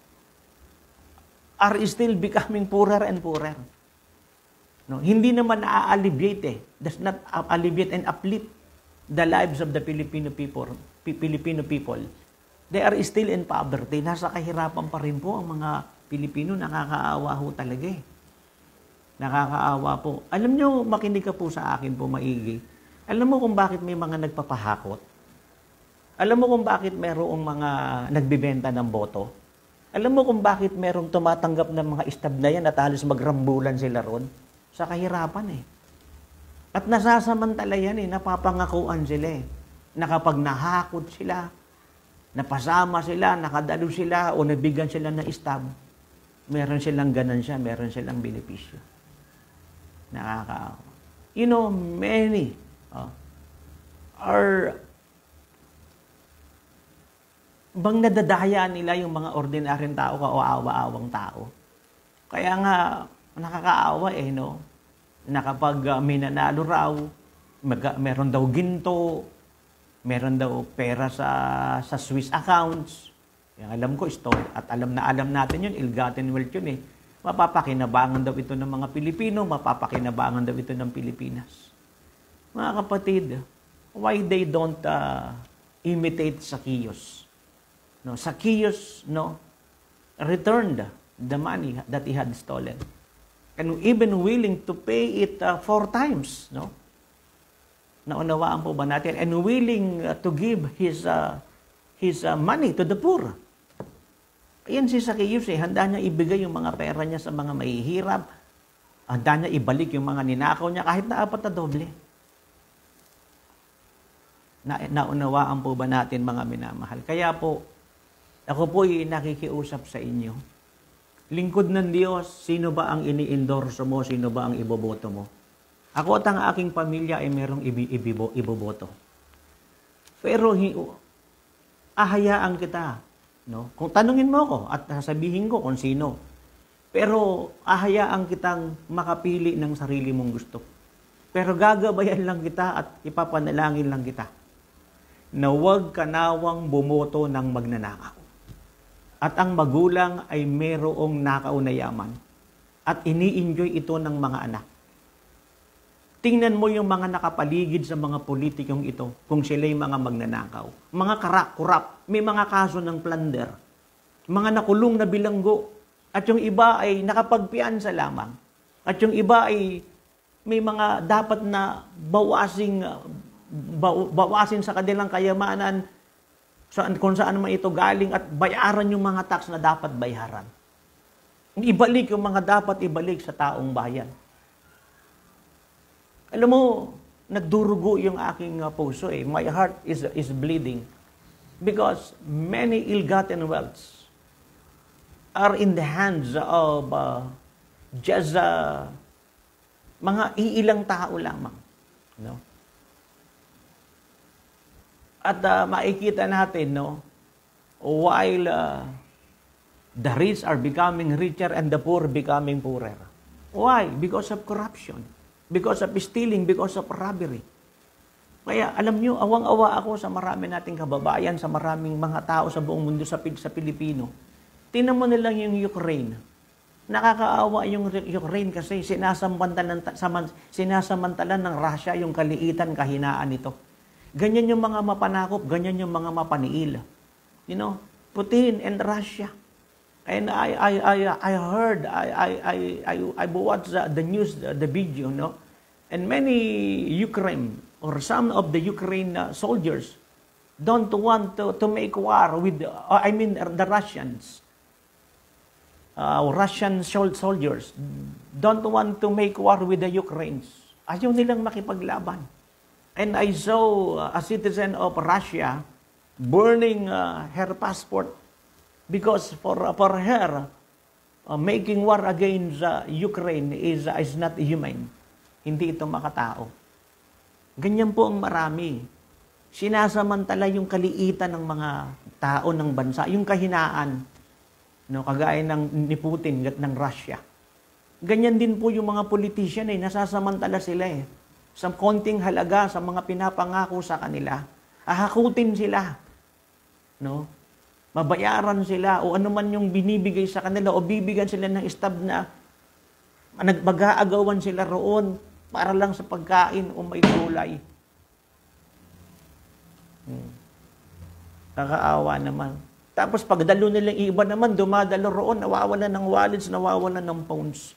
Are still becoming poorer and poorer. No, hindi naman na-alleviate eh. Does not alleviate and uplift the lives of the Filipino people. Filipino people. They are still in poverty. Nasa kahirapan pa rin po ang mga Pilipino. Nakakaawa ho talaga eh. Nakakaawa po. Alam nyo, makinig ka po sa akin po maigi. Alam mo kung bakit may mga nagpapahakot? Alam mo kung bakit mayroong mga nagbibenta ng boto? Alam mo kung bakit merong tumatanggap ng mga istab na yan at halos magrambulan sila ron? Sa kahirapan eh. At nasasamantala yan eh, napapangakuan sila eh. Na kapag nahakot sila, napasama sila, nakadalo sila, o nabigyan sila ng istab, meron silang ganansya, meron silang benepisyo. Nakakaawa. You know, many uh, are bang nadadaya nila yung mga ordinaryong tao o awa-awang tao. Kaya nga, nakakaawa eh, no? Na kapag uh, may nanalo raw, mag- meron daw ginto, meron daw pera sa sa Swiss accounts. Yung alam ko, story. At alam na alam natin yun, ill-gotten wealth yun eh. Mapapakinabangan daw ito ng mga Pilipino, mapapakinabangan daw ito ng Pilipinas. Mga kapatid, why they don't uh, imitate Zacchaeus? No, Zacchaeus, no, returned the money that he had stolen. And even willing to pay it uh, four times, no? Naunawaan po ba natin? And willing uh, to give his uh, his uh, money to the poor. Ayan si Zacchaeus eh, handa niya ibigay yung mga pera niya sa mga mahihirap. Handa niya ibalik yung mga ninakaw niya kahit na apat na doble. Na, naunawaan po ba natin mga minamahal? Kaya po, ako po ay nakikiusap sa inyo. Lingkod ng Diyos, sino ba ang ini-endorso mo? Sino ba ang iboboto mo? Ako at ang aking pamilya ay merong ibi- iboboto. Pero ahayaan kita. No? Kung tanungin mo ako at sasabihin ko kung sino. Pero ahayaan kitang makapili ng sarili mong gusto. Pero gagabayan lang kita at ipapanalangin lang kita na huwag ka nawang bumoto ng magnanakaw. At ang magulang ay merong nakaw na yaman. At ini-enjoy ito ng mga anak. Tingnan mo yung mga nakapaligid sa mga politikong ito kung sila'y mga magnanakaw. Mga karak-kurap, may mga kaso ng plunder. Mga nakulong na bilanggo. At yung iba ay nakapagpiansa lamang. At yung iba ay may mga dapat na bawasing, bawasin sa kanilang kayamanan saan, kung saan man ito galing at bayaran yung mga tax na dapat bayaran. Ibalik yung mga dapat ibalik sa taong bayan. Alam mo, nagdurugo yung aking uh, puso eh. My heart is is bleeding because many ill-gotten wealths are in the hands of uh, just uh, mga iilang tao lamang. No? At uh, makikita natin, no, while uh, the rich are becoming richer and the poor becoming poorer. Why? Because of corruption. Because of stealing, because of robbery. Kaya alam nyo, awang-awa ako sa marami nating kababayan, sa maraming mga tao sa buong mundo, sa, sa Pilipino. Tingnan mo nilang yung Ukraine. Nakakaawa yung Ukraine kasi sinasamantalan, sinasamantalan ng Russia yung kaliitan, kahinaan nito. Ganyan yung mga mapanakop, ganyan yung mga mapaniil. You know, Putin and Russia. And I I I I heard I I I I I watched the, the news, the, the video, no. And many Ukraine or some of the Ukraine uh, soldiers don't want to to make war with uh, I mean the Russians. Uh, Russian soldiers don't want to make war with the Ukrainians. Ayaw nilang makipaglaban. And I saw a citizen of Russia burning uh, her passport because for for her uh, making war against uh, Ukraine is uh, is not human. Hindi ito makatao. Ganyan po ang marami. Sinasamantala yung kaliitan ng mga tao ng bansa, yung kahinaan, no, kagaya ng ni Putin at ng Russia. Ganyan din po yung mga politician eh, nasasamantala sila eh. Sa konting halaga sa mga pinapangako sa kanila, ahakutin sila. No? Mabayaran sila o ano man yung binibigay sa kanila o bibigyan sila ng stab na nagmag-aagawan sila roon para lang sa pagkain o may gulay. Hmm. Nakakaawa naman. Tapos pagdalo nilang iba naman, dumadalo roon, nawawalan ng wallets, nawawalan ng phones.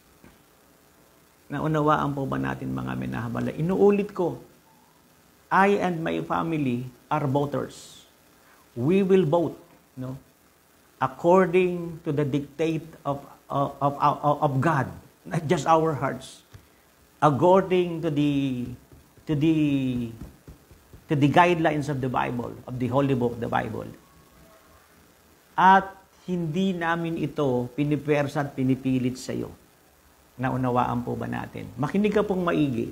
Naunawaan po ba natin mga minahabala? Inuulit ko, I and my family are voters. We will vote, no, according to the dictate of of of, of God, not just our hearts, according to the to the to the guidelines of the Bible, of the Holy Book, the Bible. At hindi namin ito pinipersa at pinipilit sa iyo. Naunawaan po ba natin? Makinig ka pong maigi.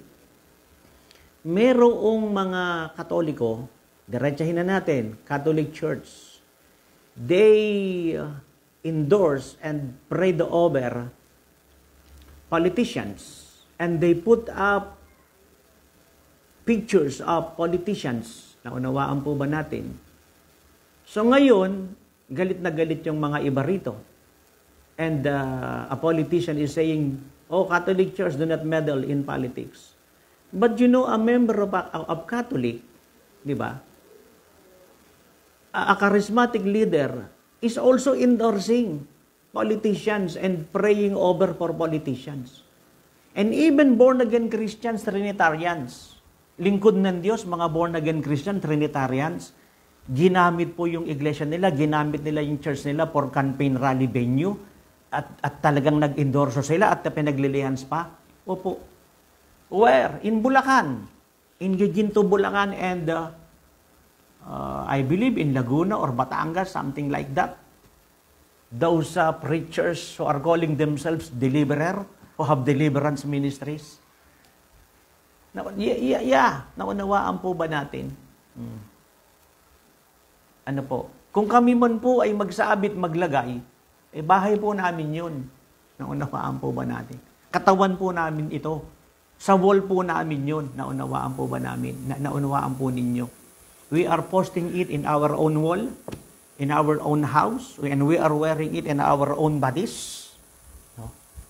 Merong mga Katoliko, diretsahin na natin, Catholic Church, they endorse and pray over politicians, and they put up pictures of politicians. Naunawaan po ba natin? So ngayon, galit na galit yung mga iba rito. And uh, a politician is saying, oh, Catholic Church do not meddle in politics. But you know, a member of, of Catholic, di ba? A, a charismatic leader is also endorsing politicians and praying over for politicians. And even born-again Christians, Trinitarians, lingkod ng Diyos, mga born-again Christian, Trinitarians, ginamit po yung iglesia nila, ginamit nila yung church nila for campaign rally venue, at, at talagang nag-endorso sila at pinaglilihans pa. Opo. Where? In Bulacan. In Giginto, Bulacan, and uh, uh, I believe in Laguna or Batangas, something like that. Those uh, preachers who are calling themselves deliverer, who have deliverance ministries. Na, yeah, yeah, yeah. Naunawaan po ba natin? Hmm. Ano po? Kung kami man po ay magsabit, maglagay, eh bahay po namin yun. Naunawaan po ba natin? Katawan po namin ito. Sa wall po namin yun. Naunawaan po ba namin? Na, naunawaan po ninyo. We are posting it in our own wall, in our own house, and we are wearing it in our own bodies. No?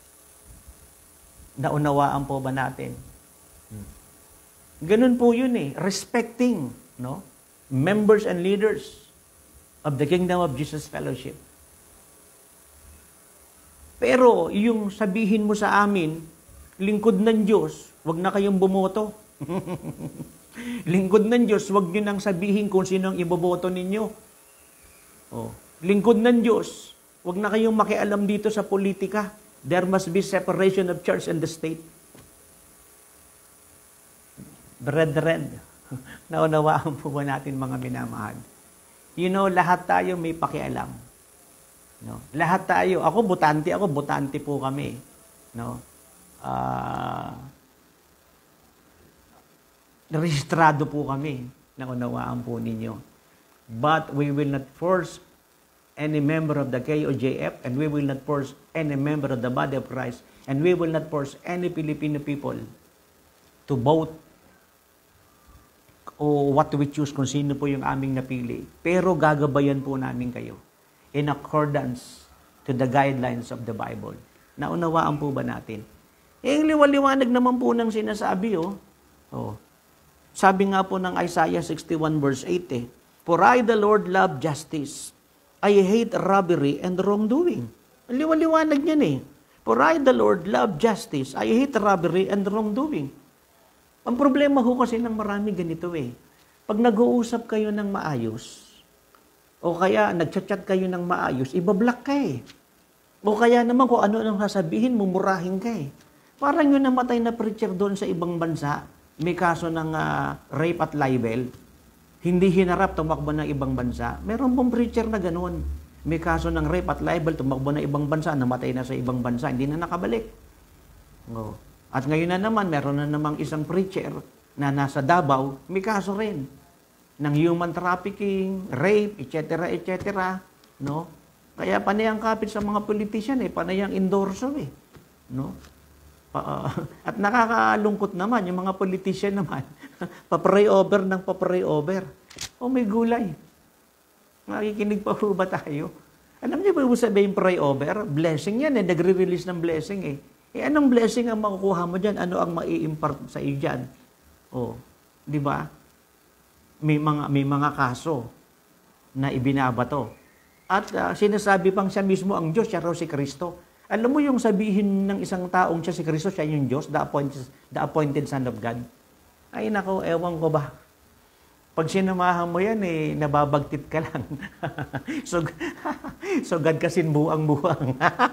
Naunawaan po ba natin? Hmm. Ganun po yun eh. Respecting, no? Members and leaders of the Kingdom of Jesus Fellowship. Pero yung sabihin mo sa amin, lingkod ng Diyos, wag na kayong bumoto. Lingkod ng Diyos, wag nyo nang sabihin kung sino ang iboboto ninyo. Oh. Lingkod ng Diyos, wag na kayong makialam dito sa politika. There must be separation of church and the state. Brethren, naunawaan po ba natin mga minamahal? You know, lahat tayo may pakialam. No? Lahat tayo, ako butante, ako butante po kami. No? Uh, rehistrado po kami, naunawaan po ninyo. But we will not force any member of the K O J F, and we will not force any member of the body of Christ, and we will not force any Filipino people to vote o what we choose kung sino po yung aming napili. Pero gagabayan po namin kayo in accordance to the guidelines of the Bible. Naunawaan po ba natin? Eh, liwaliwanag naman po ng sinasabi, oh. oh. Sabi nga po ng Isaiah sixty-one verse eight, eh, for I, the Lord, love justice. I hate robbery and wrongdoing. Liwaliwanag niyan, eh. For I, the Lord, love justice. I hate robbery and wrongdoing. Ang problema ho kasi ng marami ganito, eh. Pag nag-uusap kayo ng maayos, o kaya nagchat-chat kayo ng maayos, ibablock ka, eh. O kaya naman kung ano ang sasabihin, mumurahin ka, eh. Parang yung namatay na preacher doon sa ibang bansa, may kaso ng uh, rape at libel, hindi hinarap, tumakbo ng ibang bansa. Meron pong preacher na ganoon. May kaso ng rape at libel, tumakbo ng ibang bansa, namatay na sa ibang bansa, hindi na nakabalik. Oh. At ngayon na naman, meron na namang isang preacher na nasa Davao, may kaso rin ng human trafficking, rape, et cetera, et cetera. No? Kaya panayang kapit sa mga politician, eh, panayang endorso, eh. No? Uh, at nakakalungkot naman, yung mga politician naman, papray over ng papray over. Oh, may gulay. Makikinig pa po ba tayo? Alam niyo ba yung sabihin pray over? Blessing yan, eh. Nagre-release ng blessing, eh. Eh, anong blessing ang makukuha mo dyan? Ano ang mai-impart sa iyo dyan? Oh, di ba? May mga, may mga kaso na ibinabato. At uh, sinasabi pang siya mismo ang Diyos, siya raw si Kristo. Alam mo yung sabihin ng isang taong siya si Kristo, siya yung Diyos, the appointed, the appointed Son of God. Ay nako, ewan ko ba. Pag sinamahan mo yan, eh, nababagtit ka lang. so, so God kasi buang-buang.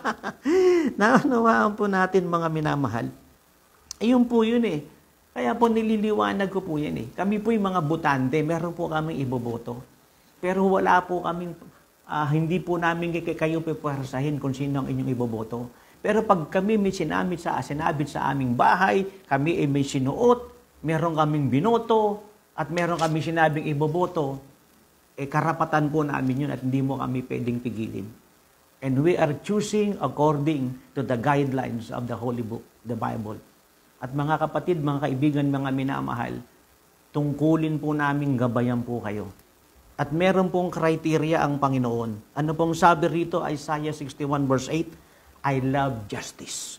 Naunawaan po natin mga minamahal. Ayun po yun eh. Kaya po nililiwanag ko po yan eh. Kami po yung mga butante, meron po kaming iboboto. Pero wala po kaming Uh, hindi po namin kayo pipersahin kung sino ang inyong iboboto. Pero pag kami may sinamit sa, sinabit sa aming bahay, kami ay may sinuot, meron kaming binoto, at meron kami sinabing iboboto, eh karapatan po namin yun at hindi mo kami pwedeng pigilin. And we are choosing according to the guidelines of the Holy Book, the Bible. At mga kapatid, mga kaibigan, mga minamahal, tungkulin po namin gabayan po kayo. At meron pong criteria ang Panginoon. Ano pong sabi rito, Isaiah sixty-one verse eight, I love justice.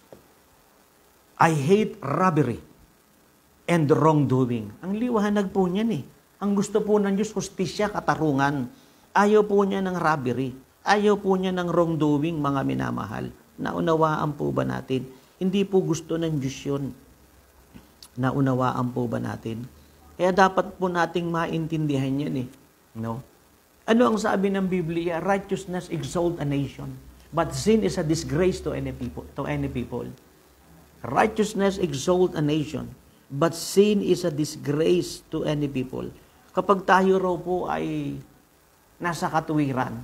I hate robbery and wrongdoing. Ang liwanag po niyan eh. Ang gusto po ng Diyos, hustisya, katarungan. Ayaw po niya ng robbery. Ayaw po niya ng wrongdoing, mga minamahal. Naunawaan po ba natin? Hindi po gusto ng Diyos yun. Naunawaan po ba natin? Kaya dapat po nating maintindihan yan eh. No? Ano ang sabi ng Biblia? Righteousness exalt a nation. But sin is a disgrace to any people. To any people. Righteousness exalt a nation. But sin is a disgrace to any people. Kapag tayo raw po ay nasa katuwiran,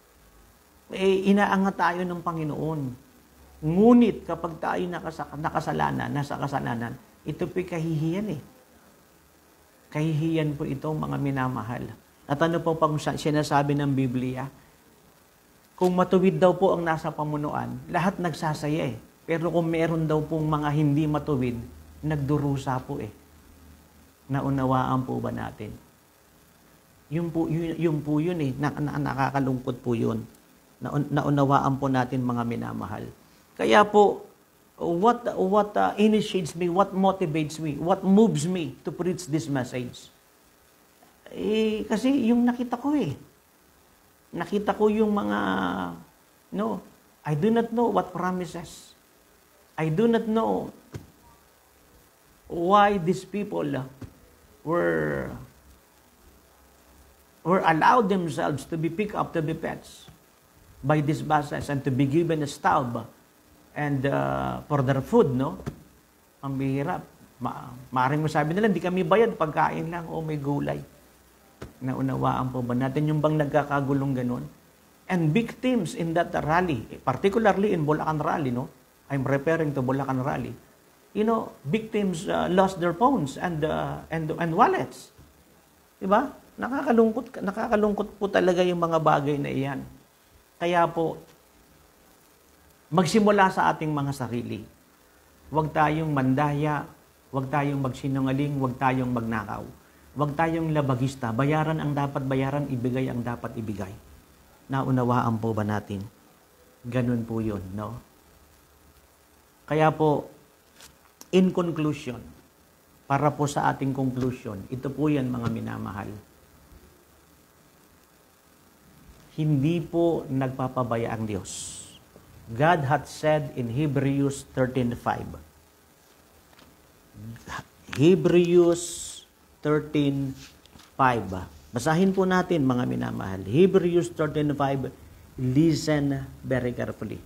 eh, inaangat tayo ng Panginoon. Ngunit kapag tayo nakasa- nakasalanan, nasa kasalanan, ito po'y kahihiyan eh. Kahihiyan po ito, mga minamahal. At ano po pang sinasabi ng Biblia? Kung matuwid daw po ang nasa pamunuan, lahat nagsasaya eh. Pero kung meron daw pong mga hindi matuwid, nagdurusa po eh. Naunawaan po ba natin? Yung po yun, yung po yun eh, na, na, nakakalungkot po yun. Naun, naunawaan po natin, mga minamahal. Kaya po, what what uh, initiates me, what motivates me, what moves me to preach this message? Eh, kasi yung nakita ko eh. Nakita ko yung mga, no, I do not know what promises. I do not know why these people were were allowed themselves to be picked up, to be pets by these buses and to be given a stub and uh, for their food, no? Ang bihirap. Ma maaring masabi nila, hindi kami bayad, pagkain lang, o may gulay. Naunawaan po ba natin yung bang nagkakagulong ganun? And victims in that rally, particularly in Bulacan Rally, no? I'm referring to Bulacan Rally. You know, victims uh, lost their phones and uh, and and wallets. Diba? Nakakalungkot, nakakalungkot po talaga yung mga bagay na iyan. Kaya po, magsimula sa ating mga sarili. Huwag tayong mandaya, huwag tayong magsinungaling, huwag tayong magnakaw. Huwag tayong labagista. Bayaran ang dapat bayaran, ibigay ang dapat ibigay. Naunawaan po ba natin? Ganun po yun, no? Kaya po, in conclusion, para po sa ating conclusion, ito po yan, mga minamahal. Hindi po nagpapabaya ang Diyos. God hath said in Hebrews thirteen five. Hebrews thirteen five. Basahin po natin, mga minamahal. Hebrews thirteen five. Listen very carefully.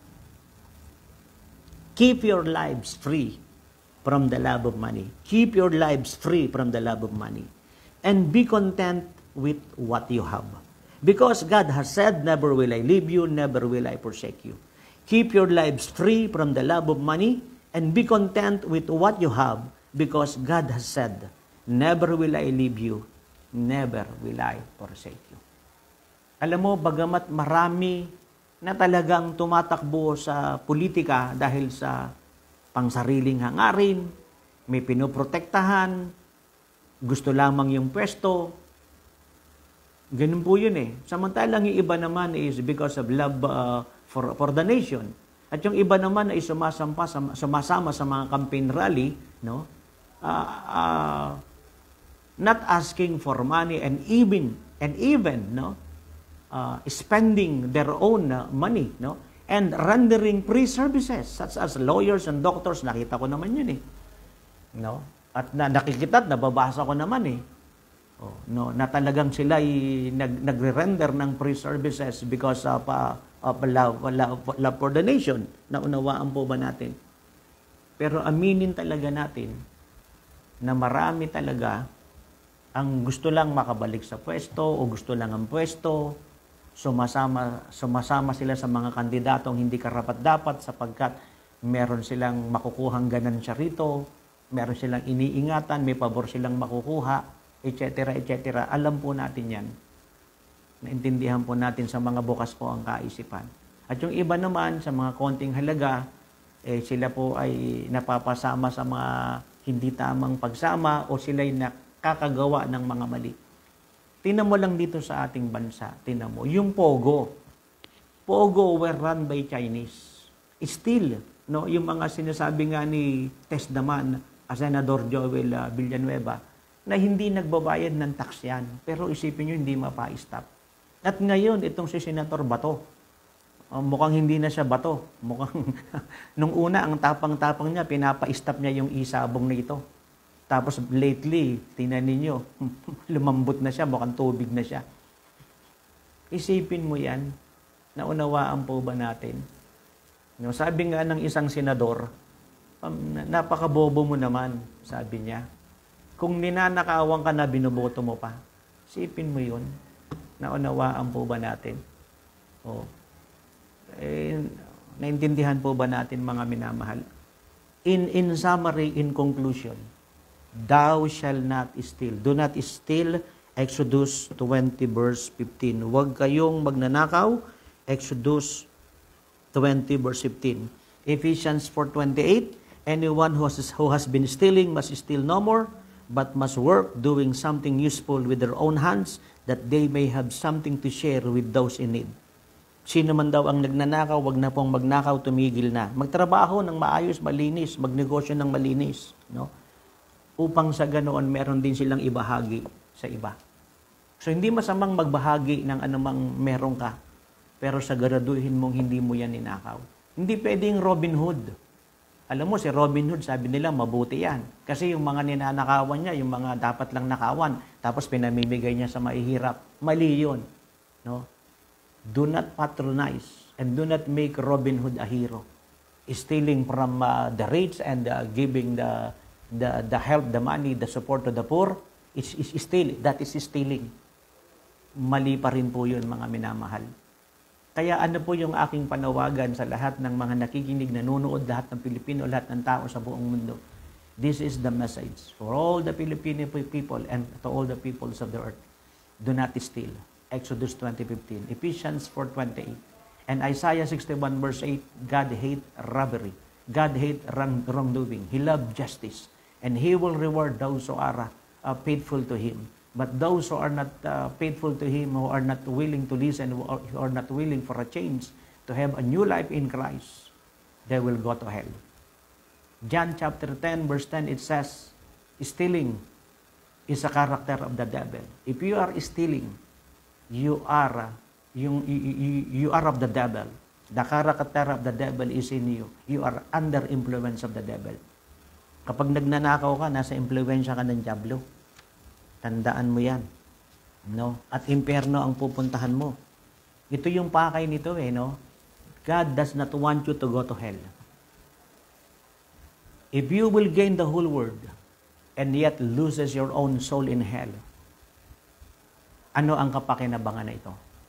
Keep your lives free from the love of money. Keep your lives free from the love of money. And be content with what you have. Because God has said, never will I leave you, never will I forsake you. Keep your lives free from the love of money and be content with what you have because God has said, never will I leave you, never will I forsake you. Alam mo, bagamat marami na talagang tumatakbo sa politika dahil sa pangsariling hangarin, may pinoprotektahan, gusto lamang yung pwesto, ganun po yun eh. Samantalang yung iba naman is because of love uh, for, for the nation. At yung iba naman ay sumasampa, sumasama sa mga campaign rally, no? Uh, uh, not asking for money and even, and even, no? Uh, spending their own uh, money, no? And rendering free services such as lawyers and doctors. Nakita ko naman yun eh. No? At na, nakikita at nababasa ko naman eh. Oh, no, na talagang sila ay nag, nagre-render ng free services because of, uh, of love, love, love for the nation. Naunawaan po ba natin? Pero aminin talaga natin na marami talaga ang gusto lang makabalik sa pwesto o gusto lang ang pwesto sumasama, sumasama sila sa mga kandidatong hindi karapat-dapat sapagkat meron silang makukuhang ganansya rito, meron silang iniingatan, may pabor silang makukuha, et cetera, et cetera. Alam po natin yan. Naintindihan po natin sa mga bukas po ang kaisipan. At yung iba naman, sa mga konting halaga, eh, sila po ay napapasama sa mga hindi tamang pagsama o sila'y nakakagawa ng mga mali. Tingnan mo lang dito sa ating bansa, tingnan mo, yung Pogo. Pogo were run by Chinese. Still, no, yung mga sinasabi nga ni Tesdaman, Senador Joel uh, Villanueva, na hindi nagbabayad ng tax yan. Pero isipin nyo, hindi mapa-stop. At ngayon, itong si Senator Bato, uh, mukhang hindi na siya bato. Mukhang, nung una, ang tapang-tapang niya, pinapa-stop niya yung isabong na ito. Tapos lately, tingnan ninyo, lumambot na siya, mukhang tubig na siya. Isipin mo yan, naunawaan po ba natin? No, sabi nga ng isang senador, um, napakabobo mo naman, sabi niya. Kung ninanakawan ka na, binoboto mo pa. Isipin mo yun. Naunawaan po ba natin? Oh. Eh, naintindihan po ba natin, mga minamahal? In, in summary, in conclusion, thou shall not steal. Do not steal. Exodus twenty verse fifteen. Huwag kayong magnanakaw. Exodus twenty verse fifteen. Ephesians four twenty-eight. Anyone who has, who has been stealing must steal no more, but must work doing something useful with their own hands, that they may have something to share with those in need. Sino man daw ang nagnanakaw, wag na pong magnakaw, tumigil na. Magtrabaho ng maayos, malinis, magnegosyo ng malinis, no? Upang sa ganoon meron din silang ibahagi sa iba. So hindi masamang magbahagi ng anumang meron ka, pero sa graduhin mong hindi mo yan ninakaw. Hindi pwedeng Robin Hood. Alam mo, si Robin Hood, sabi nila, mabuti yan. Kasi yung mga ninanakawan niya, yung mga dapat lang nakawan, tapos pinamimigay niya sa mahihirap. Mali yun. No? Do not patronize and do not make Robin Hood a hero. Stealing from uh, the rich and uh, giving the the the help, the money, the support to the poor, is is still that is stealing. Mali pa rin po yun, mga minamahal. Kaya ano po yung aking panawagan sa lahat ng mga nakikinig, nanonood, lahat ng Pilipino, lahat ng tao sa buong mundo. This is the message for all the Filipino people and to all the peoples of the earth. Do not steal. Exodus twenty fifteen, Ephesians four twenty-eight, and Isaiah sixty-one verse eight, God hate robbery. God hate wrong, wrongdoing. He loved justice. And He will reward those who are uh, faithful to Him. But those who are not uh, faithful to Him, who are not willing to listen, who are, who are not willing for a change, to have a new life in Christ, they will go to hell. John chapter ten, verse ten, it says, stealing is a character of the devil. If you are stealing, you are, uh, you, you, you are of the devil. The character of the devil is in you. You are under influence of the devil. Kapag nagnanakaw ka, nasa impluwensya ka ng dyablo. Tandaan mo yan. No? At impyerno ang pupuntahan mo. Ito yung pakay nito eh, no? God does not want you to go to hell. If you will gain the whole world and yet loses your own soul in hell, ano ang kapakinabangan na ito?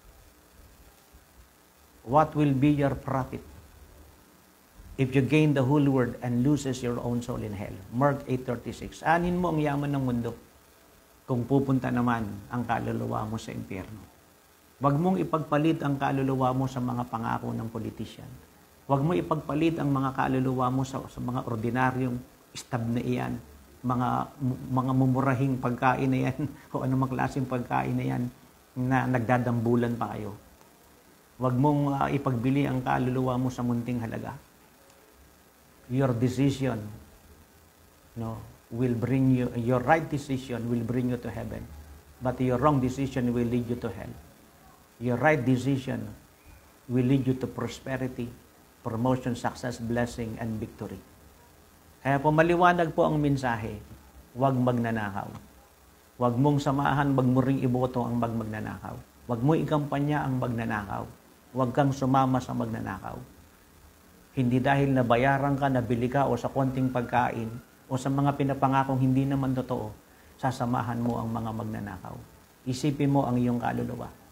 What will be your profit if you gain the whole world and loses your own soul in hell? Mark eight thirty-six. Anin mo ang yaman ng mundo kung pupunta naman ang kaluluwa mo sa impyerno. Huwag mong ipagpalit ang kaluluwa mo sa mga pangako ng politician. Huwag mo ipagpalit ang mga kaluluwa mo sa, sa mga ordinaryong stab na iyan, mga, mga mumurahing pagkain na yan, o anumang klaseng pagkain na yan na nagdadambulan pa kayo. Huwag mong uh, ipagbili ang kaluluwa mo sa munting halaga. Your decision, no, will bring you, your right decision will bring you to heaven. But your wrong decision will lead you to hell. Your right decision will lead you to prosperity, promotion, success, blessing, and victory. Kaya po maliwanag po ang mensahe, huwag magnanakaw. Huwag mong samahan, huwag mo ring iboto ang magmagnanakaw. Huwag mo ikampanya ang magnanakaw. Huwag kang sumama sa magnanakaw. Hindi dahil nabayaran ka, nabili ka, o sa konting pagkain, o sa mga pinapangakong hindi naman totoo, sasamahan mo ang mga magnanakaw. Isipin mo ang iyong kaluluwa.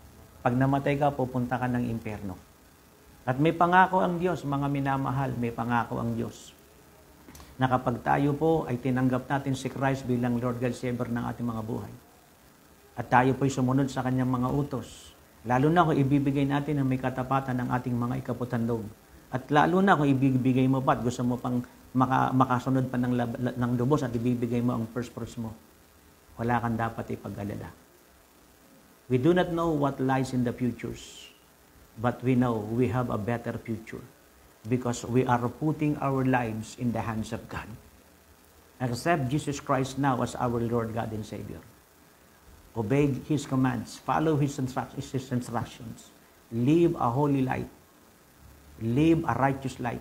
Pag namatay ka, pupunta ka ng impyerno. At may pangako ang Diyos, mga minamahal, may pangako ang Diyos. Na kapag tayo po ay tinanggap natin si Christ bilang Lord God Savior ng ating mga buhay. At tayo po'y sumunod sa kanyang mga utos. Lalo na kung ibibigay natin ang may katapatan ng ating mga ikaputandog. At lalo na kung ibibigay mo pa at gusto mo pang maka, makasunod pa ng, lab, ng lubos at ibibigay mo ang first fruits mo. Wala kang dapat ipag-alala. We do not know what lies in the futures, but we know we have a better future because we are putting our lives in the hands of God. Accept Jesus Christ now as our Lord God and Savior. Obey His commands. Follow His, instruct- His instructions. Live a holy life. Live a righteous life.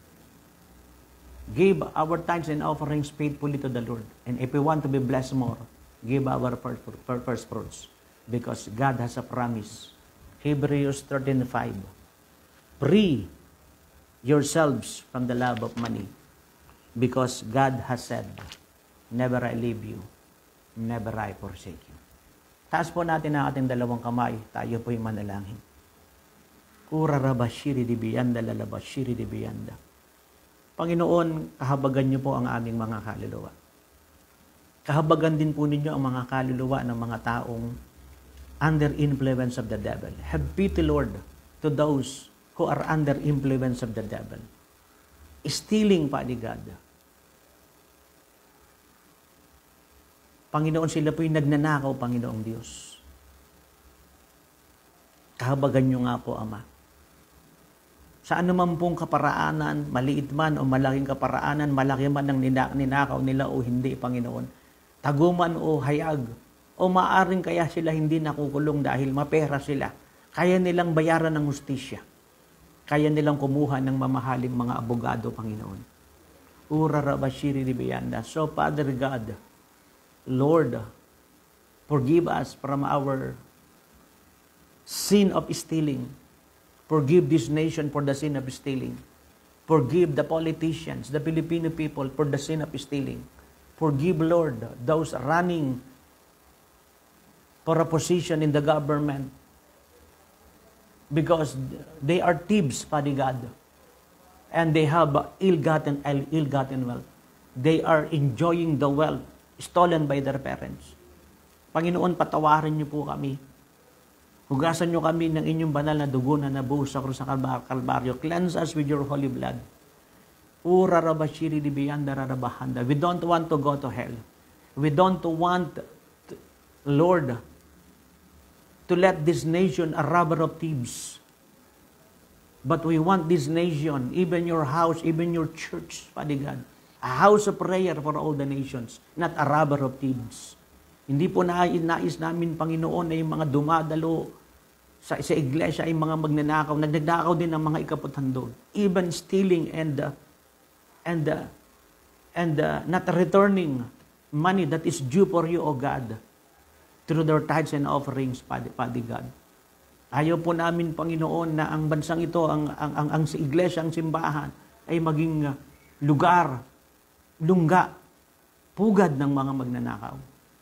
Give our tithes and offerings faithfully to the Lord. And if we want to be blessed more, give our first, first fruits. Because God has a promise. Hebrews thirteen five. Free yourselves from the love of money. Because God has said, never I leave you, never I forsake you. Taas po natin ang ating dalawang kamay. Tayo po'y manalangin. Urarabashiri di biyanda, lalabashiri di biyanda. Panginoon, kahabagan niyo po ang aming mga kaluluwa. Kahabagan din po ninyo ang mga kaluluwa ng mga taong under influence of the devil. Have pity, Lord, to those who are under influence of the devil. Stealing, Father God. Panginoon, sila po'y nagnanakaw, Panginoong Diyos. Kahabagan niyo nga po, Ama. Sa anuman pong kaparaanan, maliit man o malaking kaparaanan, malaki man ang ninakaw nila o hindi, Panginoon. Taguman o hayag, o maaring kaya sila hindi nakukulong dahil mapera sila. Kaya nilang bayaran ng hustisya. Kaya nilang kumuha ng mamahaling mga abogado, Panginoon. Urarabashiri di biyanda. So, Father God, Lord, forgive us from our sin of stealing. Forgive this nation for the sin of stealing. Forgive the politicians, the Filipino people for the sin of stealing. Forgive, Lord, those running for a position in the government because they are thieves, Father God, and they have ill-gotten, ill-gotten wealth. They are enjoying the wealth stolen by their parents. Panginoon, patawarin niyo po kami. Hugasan niyo kami ng inyong banal na dugo na nabuhos sa krus sa Kalbaryo. Cleanse us with your holy blood. Urarabashiri di biyanda rarabahanda. We don't want to go to hell. We don't want, Lord, to let this nation a robber of thieves. But we want this nation, even your house, even your church, Father God, a house of prayer for all the nations, not a robber of thieves. Hindi po nais, nais namin, Panginoon, na yung mga dumadalo sa, sa iglesia ay mga magnanakaw. Nagnanakaw din ang mga ikaputhandog. Even stealing and uh, and uh, and uh, not returning money that is due for you, O God, through their tithes and offerings, Father God. Ayaw po namin, Panginoon, na ang bansang ito, ang, ang, ang, ang iglesia, ang simbahan, ay maging lugar, lungga, pugad ng mga magnanakaw.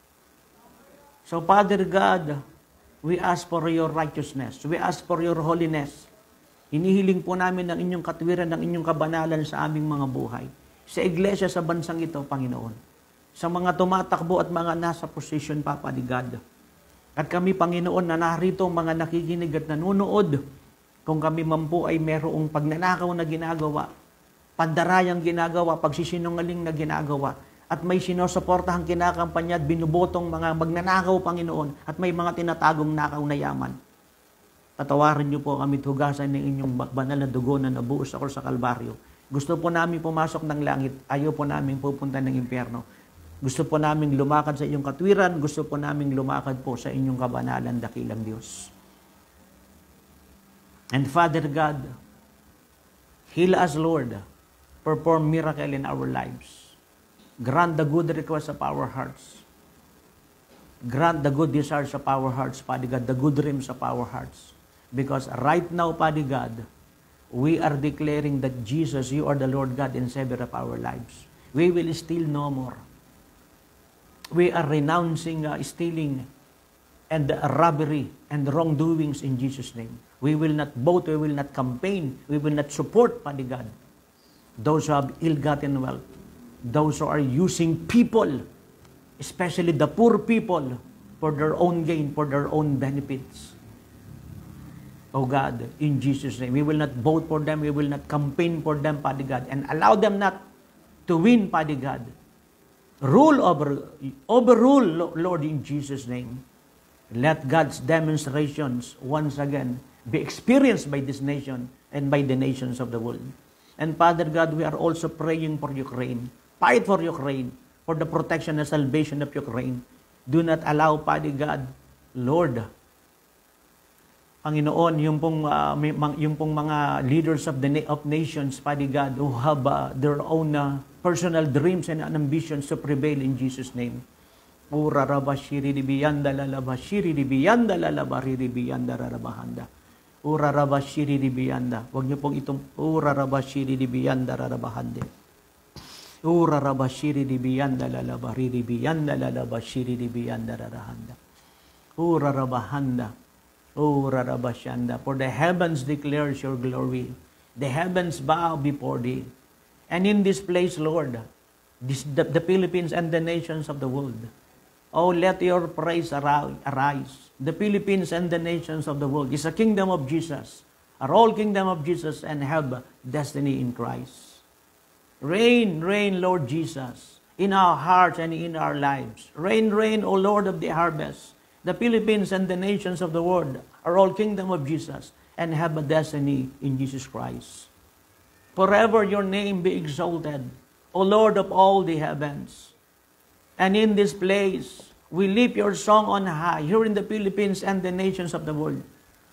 So, Father God, we ask for your righteousness. We ask for your holiness. Hinihiling po namin ang inyong katwiran, ang inyong kabanalan sa aming mga buhay. Sa iglesia, sa bansang ito, Panginoon. Sa mga tumatakbo at mga nasa position, Papa ni God. At kami, Panginoon, na narito mga nakikinig at nanonood, kung kami man po ay merong pagnanakaw na ginagawa, pandarayang ginagawa, pagsisinungaling na ginagawa, at may sinusuportahang kinakampanya at binubotong mga magnanakaw, Panginoon, at may mga tinatagong nakaw na yaman. Patawarin niyo po kami, hugasan ng inyong banal na dugo na nabuhos ako sa Kalbaryo. Gusto po namin pumasok ng langit, ayaw po namin pupunta ng impyerno. Gusto po namin lumakad sa inyong katwiran, gusto po namin lumakad po sa inyong kabanalan, dakilang Diyos. And Father God, heal us, Lord, perform miracle in our lives. Grant the good requests of our hearts. Grant the good desires of our hearts, Father God, the good dreams of our hearts. Because right now, Father God, we are declaring that Jesus, you are the Lord God and Savior of our lives. We will steal no more. We are renouncing uh, stealing and the robbery and wrongdoings in Jesus' name. We will not vote, we will not campaign, we will not support, Father God, those who have ill-gotten wealth, those who are using people, especially the poor people, for their own gain, for their own benefits. Oh God, in Jesus' name, we will not vote for them, we will not campaign for them, Father God, and allow them not to win, Father God. Rule over, overrule, Lord, in Jesus' name. Let God's demonstrations once again be experienced by this nation and by the nations of the world. And Father God, we are also praying for Ukraine. Fight for Ukraine, for the protection and salvation of Ukraine. Do not allow, Father God, Lord, Panginoon, yung pong, uh, yung pong mga leaders of the of nations, Father God, who have uh, their own uh, personal dreams and ambitions to prevail in Jesus' name. Ura rabashiri dibiyanda lalabashiri dibiyanda lalabari dibiyanda rarabahanda. Ura rabashiri dibiyanda. Huwag niyo pong itong ura rabashiri dibiyanda rarabahande. Ura rabashiri dibiyanda lalabari dibiyanda lalabashiri dibiyanda rarahanda. Ura rabahanda. Oh, Rarabashanda, for the heavens declares your glory. The heavens bow before thee. And in this place, Lord, this, the, the Philippines and the nations of the world, oh, let your praise arise. The Philippines and the nations of the world is a kingdom of Jesus, are all kingdom of Jesus and have destiny in Christ. Reign, reign, Lord Jesus, in our hearts and in our lives. Reign, reign, O Lord of the harvest. The Philippines and the nations of the world are all kingdom of Jesus and have a destiny in Jesus Christ. Forever your name be exalted, O Lord of all the heavens. And in this place, we lift your song on high, here in the Philippines and the nations of the world.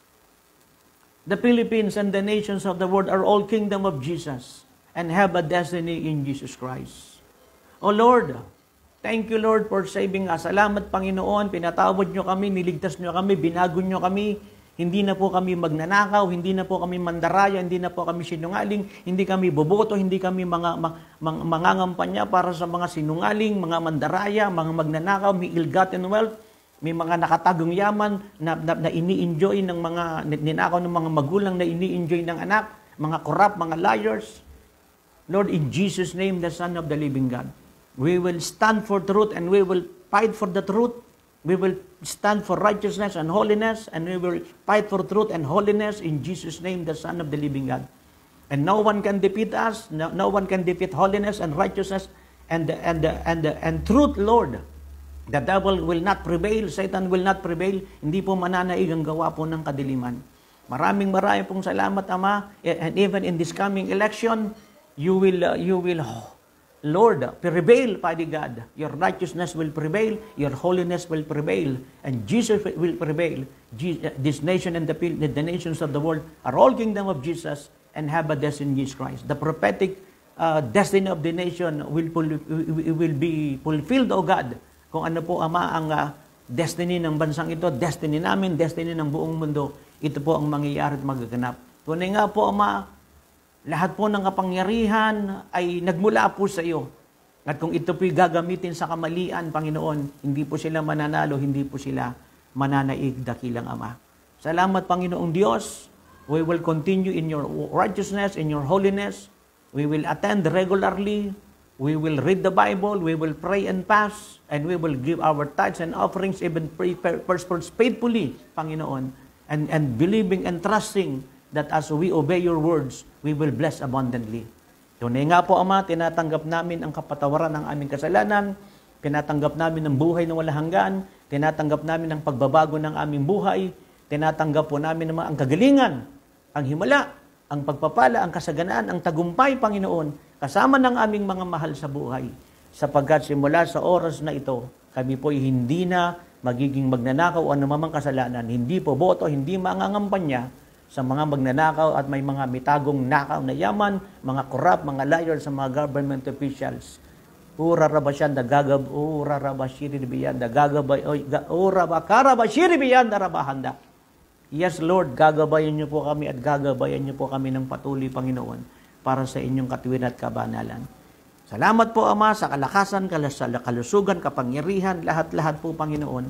The Philippines and the nations of the world are all kingdom of Jesus and have a destiny in Jesus Christ. O Lord, thank you, Lord, for saving us. Salamat, Panginoon. Pinatawad nyo kami, niligtas nyo kami, binago nyo kami. Hindi na po kami magnanakaw, hindi na po kami mandaraya, hindi na po kami sinungaling, hindi kami boboto, hindi kami mga, mga, mga mangangampanya para sa mga sinungaling, mga mandaraya, mga magnanakaw, may ill-gotten wealth, may mga nakatagong yaman na, na, na ini-enjoy ng mga, ninakaw ng mga magulang na ini-enjoy ng anak, mga corrupt, mga liars. Lord, in Jesus' name, the Son of the living God, we will stand for truth and we will fight for the truth. We will stand for righteousness and holiness, and we will fight for truth and holiness in Jesus' name, the Son of the living God. And no one can defeat us. No, no one can defeat holiness and righteousness and and and and truth, Lord. The devil will not prevail. Satan will not prevail. Hindi po mananaig ang gawa po ng kadiliman. Maraming maraming pong salamat, Ama. And even in this coming election, you will uh, you will Lord, prevail, Father God. Your righteousness will prevail, your holiness will prevail, and Jesus will prevail. This nation and the, the nations of the world are all kingdom of Jesus and have a destiny in Jesus Christ. The prophetic uh, destiny of the nation will, will be fulfilled, O God. Kung ano po, Ama, ang uh, destiny ng bansang ito, destiny namin, destiny ng buong mundo, ito po ang mangyayari at magaganap. Tunay nga po, Ama, lahat po ng kapangyarihan ay nagmula po sa iyo. At kung ito po'y gagamitin sa kamalian, Panginoon, hindi po sila mananalo, hindi po sila mananaig, dakilang Ama. Salamat, Panginoong Diyos. We will continue in your righteousness, in your holiness. We will attend regularly. We will read the Bible. We will pray and fast. And we will give our tithes and offerings, even first fruits faithfully, Panginoon. And, and believing and trusting that as we obey your words, we will bless abundantly. Tunay nga po, Ama, tinatanggap namin ang kapatawaran ng aming kasalanan, tinatanggap namin ang buhay na walang hanggan, tinatanggap namin ang pagbabago ng aming buhay, tinatanggap po namin naman ang kagalingan, ang himala, ang pagpapala, ang kasaganaan, ang tagumpay, Panginoon, kasama ng aming mga mahal sa buhay. Sapagkat simula sa oras na ito, kami po'y hindi na magiging magnanakaw o anumang kasalanan, hindi po boto, hindi mangangampanya sa mga magnanakaw at may mga mitagong nakaw na yaman, mga corrupt, mga liars sa mga government officials. Ura rabasyan da gagab, ura rabashiri biyan da gagabay, ura bakarabashiri biyan da rabahanda. Yes, Lord, gagabayan niyo po kami at gagabayan niyo po kami ng patuloy, Panginoon, para sa inyong katuwiran at kabanalan. Salamat po, Ama, sa kalakasan, kalusugan, kapangyarihan, lahat-lahat po, Panginoon.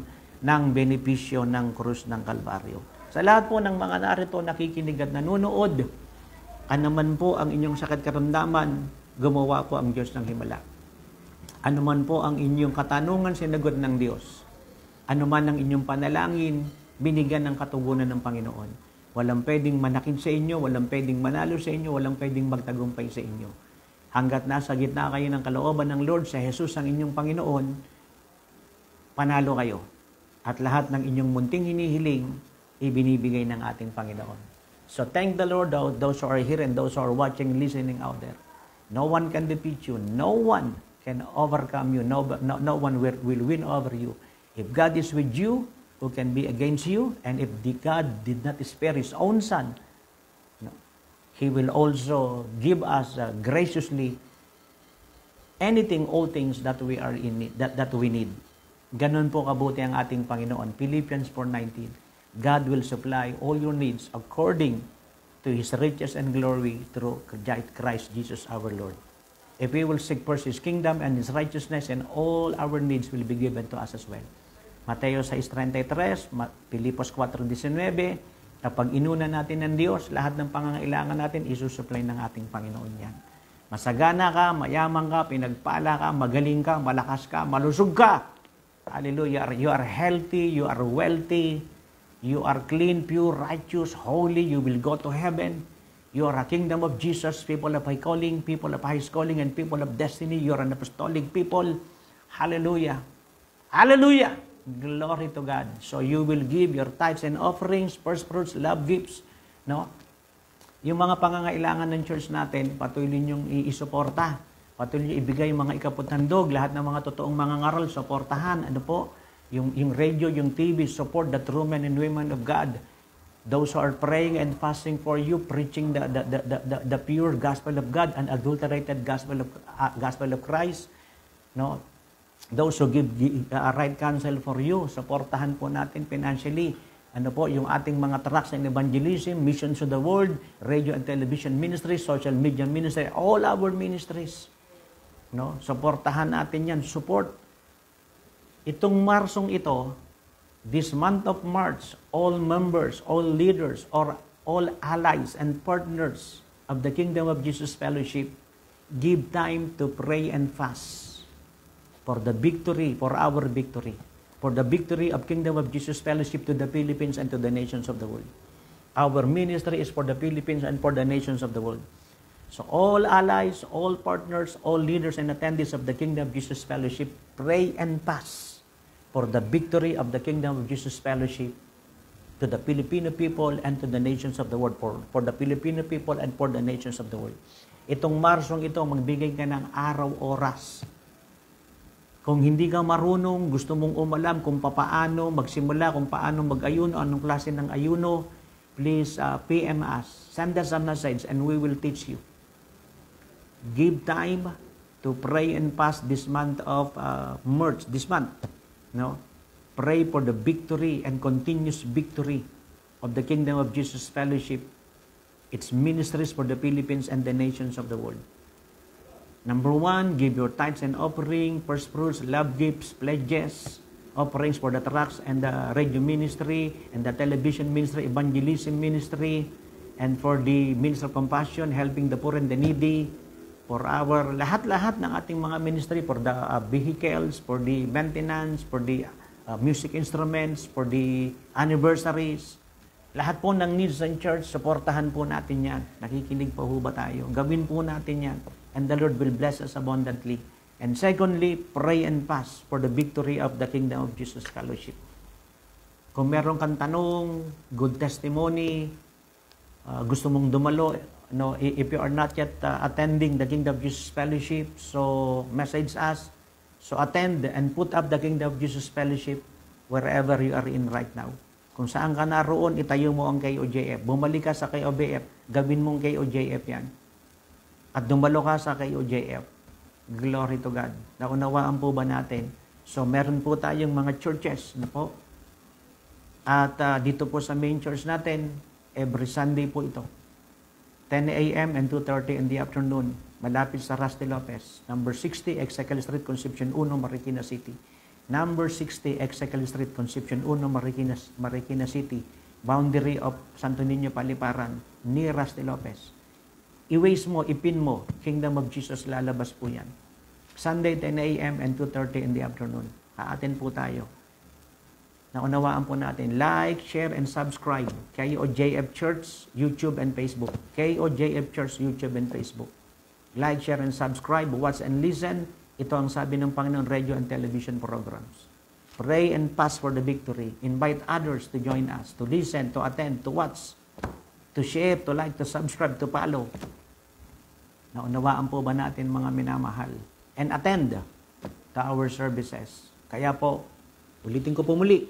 ng benepisyo ng krus ng Kalbaryo. Sa lahat po ng mga narito nakikinig at nanonood, ano man po ang inyong sakit karamdaman, gumawa po ang Diyos ng himala. Ano man po ang inyong katanungan, sinagot ng Diyos. Ano man ang inyong panalangin, binigyan ng katugunan ng Panginoon. Walang pwedeng manakit sa inyo, walang pwedeng manalo sa inyo, walang pwedeng magtagumpay sa inyo. Hanggat nasa gitna kayo ng kalooban ng Lord, sa Jesus ang inyong Panginoon, panalo kayo. At lahat ng inyong munting hinihiling, ibinibigay ng ating Panginoon. So thank the Lord, those who are here and those who are watching, listening out there. No one can defeat you. No one can overcome you. No, no, no one will, will win over you. If God is with you, who can be against you? And if the God did not spare His own Son, no, He will also give us uh, graciously anything, all things that we are in need, that, that we need. Ganon po kabuti ang ating Panginoon. Philippians four nineteen. God will supply all your needs according to His riches and glory through Christ Jesus our Lord. If we will seek first His kingdom and His righteousness, and all our needs will be given to us as well. Mateo six thirty-three, Filipos four nineteen, kapag inuna natin ng Diyos, lahat ng pangangailangan natin, isusupply ng ating Panginoon yan. Masagana ka, mayaman ka, pinagpala ka, magaling ka, malakas ka, malusog ka. Hallelujah. You are healthy, you are wealthy, you are clean, pure, righteous, holy, you will go to heaven. You are a kingdom of Jesus, people of high calling, people of highest calling, and people of destiny. You are an apostolic people. Hallelujah. Hallelujah. Glory to God. So you will give your tithes and offerings, first fruits, love gifts. No? Yung mga pangangailangan ng church natin, patuloy ninyong i-suporta. Patuloy niyo ibigay yung mga ikaputandog, lahat ng mga totoong mga ngaral, suportahan. Ano po? Yung, yung radio, yung T V, support the true men and women of God. Those who are praying and fasting for you, preaching the, the, the, the, the pure gospel of God, unadulterated gospel of, uh, gospel of Christ. No? Those who give uh, right counsel for you, supportahan po natin financially. Ano po, yung ating mga tracts and evangelism, missions to the world, radio and television ministry, social media ministry, all our ministries. No? Supportahan natin yan. Support. Itong Marsong ito, this month of March, all members, all leaders, or all allies and partners of the Kingdom of Jesus Fellowship give time to pray and fast for the victory, for our victory, for the victory of Kingdom of Jesus Fellowship to the Philippines and to the nations of the world. Our ministry is for the Philippines and for the nations of the world. So all allies, all partners, all leaders and attendees of the Kingdom of Jesus Fellowship, pray and fast for the victory of the Kingdom of Jesus Fellowship to the Filipino people and to the nations of the world, for, for the Filipino people and for the nations of the world. Itong Marsong ito, magbigay ka ng araw-oras. Kung hindi ka marunong, gusto mong umalam kung paano magsimula, kung paano mag-ayuno, anong klase ng ayuno, please uh, P M us. Send us a message and we will teach you. Give time to pray and fast this month of uh, March, this month. No? Pray for the victory and continuous victory of the Kingdom of Jesus Fellowship, its ministries for the Philippines and the nations of the world. Number one, give your tithes and offering, first fruits, love gifts, pledges, offerings for the tracts and the radio ministry and the television ministry, evangelism ministry, and for the ministry of compassion, helping the poor and the needy, for our lahat-lahat ng ating mga ministry, for the uh, vehicles, for the maintenance, for the uh, music instruments, for the anniversaries. Lahat po ng needs ng church, supportahan po natin yan. Nakikinig po ho ba tayo? Gawin po natin yan. And the Lord will bless us abundantly. And secondly, pray and fast for the victory of the Kingdom of Jesus Fellowship. Kung meron kang tanong, good testimony, uh, gusto mong dumalo, no, if you are not yet uh, attending the Kingdom of Jesus Fellowship, so message us. So attend and put up the Kingdom of Jesus Fellowship wherever you are in right now. Kung saan ka naroon, itayo mo ang K O J F. Bumalik ka sa K O B F, gawin mong K O J F yan. At dumalo ka sa K O J F. Glory to God. Naunawaan po ba natin? So, meron po tayong mga churches. Na po? At uh, dito po sa main church natin, every Sunday po ito. ten a m and two thirty in the afternoon. Malapit sa Rusty Lopez. Number sixty, Exequiel Street, Concepcion one, Marikina City. Number sixty, Execal Street, Concepcion one, Marikina, Marikina City, boundary of Santo Niño, Paliparan, near Rusty Lopez. I-waste mo, ipin mo, Kingdom of Jesus, lalabas po yan. Sunday, ten a m and two thirty in the afternoon. Aaten po tayo. Naunawaan po natin. Like, share, and subscribe. K O J F Church, YouTube and Facebook. K O J F Church, YouTube and Facebook. Like, share, and subscribe. Watch and listen. Ito ang sabi ng Panginoon, radio and television programs. Pray and fast for the victory. Invite others to join us, to listen, to attend, to watch, to share, to like, to subscribe, to follow. Naunawaan po ba natin, mga minamahal? And attend to our services. Kaya po, ulitin ko po muli,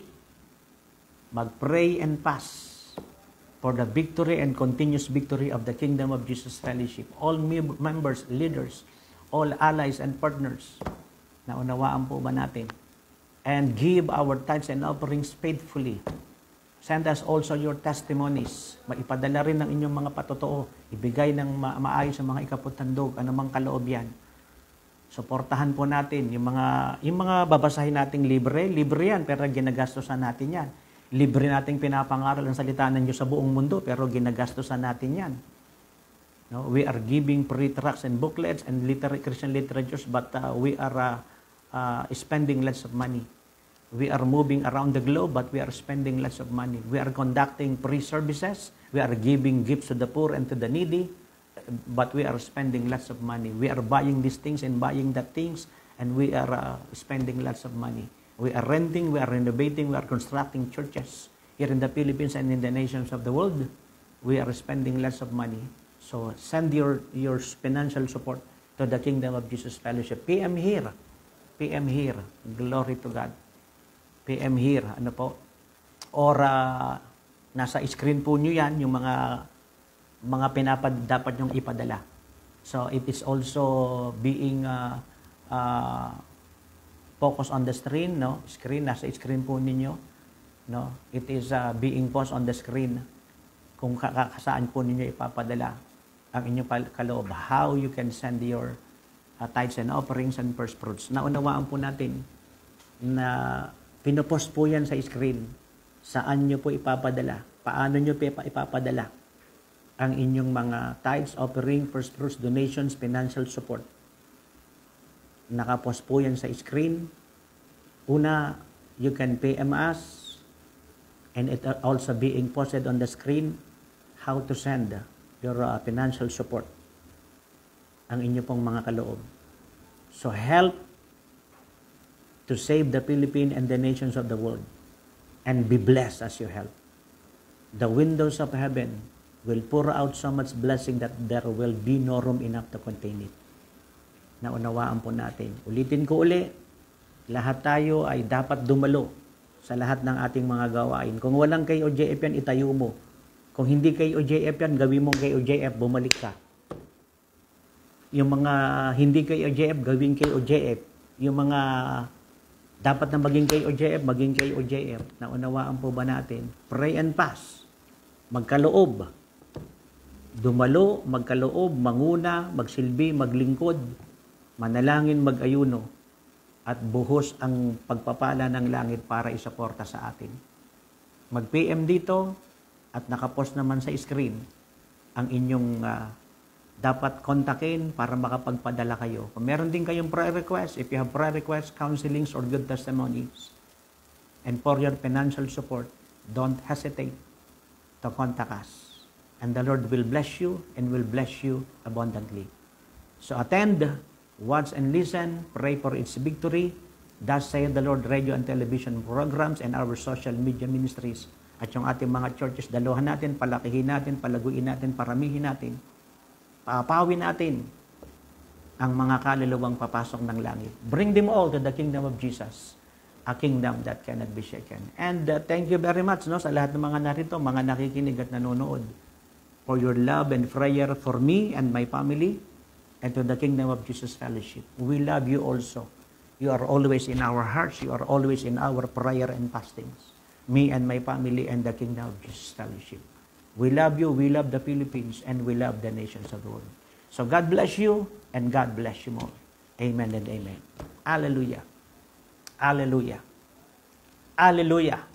mag-pray and fast for the victory and continuous victory of the Kingdom of Jesus Fellowship. All members, leaders, all allies and partners, naunawaan po ba natin? And give our tithes and offerings faithfully. Send us also your testimonies. Maipadala rin ng inyong mga patotoo. Ibigay ng ma- maayos sa mga ikaputandog, anumang kaloob yan. Suportahan po natin yung mga, yung mga babasahin nating libre. Libre yan, pero ginagastosan natin yan. Libre nating pinapangaral ang salita ng Diyos sa buong mundo, pero ginagastosan natin yan. No, we are giving free tracts and booklets and liter- Christian literatures, but uh, we are uh, uh, spending lots of money. We are moving around the globe, but we are spending lots of money. We are conducting free services. We are giving gifts to the poor and to the needy, but we are spending lots of money. We are buying these things and buying that things, and we are uh, spending lots of money. We are renting, we are renovating, we are constructing churches here in the Philippines and in the nations of the world. We are spending lots of money. So send your, your financial support to the Kingdom of Jesus Fellowship. P M here. P M here. Glory to God. P M here. Ano po? Or uh, nasa screen po nyo yan, yung mga mga pinapad dapat nyong ipadala. So it is also being uh, uh, focused on the screen, no? Screen, nasa screen po ninyo. No? It is uh, being posted on the screen kung saan po ninyo ipapadala ang inyong kaloob. How you can send your uh, tithes and offerings and first fruits. Naunawaan po natin na pinopost po yan sa screen. Saan nyo po ipapadala? Paano nyo po ipapadala ang inyong mga tithes, offering, first fruits, donations, financial support. Nakapost po yan sa screen. Una, you can P M us, and it also being posted on the screen how to send your uh, financial support, ang inyo pong mga kaloob. So help to save the Philippines and the nations of the world, and be blessed as you help. The windows of heaven will pour out so much blessing that there will be no room enough to contain it. Naunawaan po natin. Ulitin ko uli, lahat tayo ay dapat dumalo sa lahat ng ating mga gawain. Kung walang K O J F yan, itayo mo. Kung hindi K O J F yan, gawin mong K O J F, bumalik ka. Yung mga hindi K O J F, gawin K O J F. Yung mga dapat na maging K O J F, maging K O J F. Naunawaan po ba natin? Pray and fast. Magkaloob. Dumalo, magkaloob, manguna, magsilbi, maglingkod, manalangin, mag-ayuno, at buhos ang pagpapala ng langit para isuporta sa atin. Mag-P M dito at nakapost naman sa screen ang inyong uh, dapat kontakin para makapagpadala kayo. Kung meron din kayong prayer request, if you have prayer requests, counselings, or good testimonies, and for your financial support, don't hesitate to contact us. And the Lord will bless you and will bless you abundantly. So attend, watch and listen, pray for its victory. Thus saith the Lord, radio and television programs and our social media ministries. At yung ating mga churches, daluhan natin, palakihin natin, palaguin natin, paramihin natin. Papawin natin ang mga kaluluwang papasok ng langit. Bring them all to the kingdom of Jesus, a kingdom that cannot be shaken. And uh, thank you very much no, sa lahat ng mga narito, mga nakikinig at nanonood, for your love and prayer for me and my family and to the Kingdom of Jesus Fellowship. We love you also. You are always in our hearts. You are always in our prayer and fastings. Me and my family and the Kingdom of Jesus Fellowship. We love you. We love the Philippines and we love the nations of the world. So God bless you and God bless you more. Amen and amen. Hallelujah. Hallelujah. Hallelujah.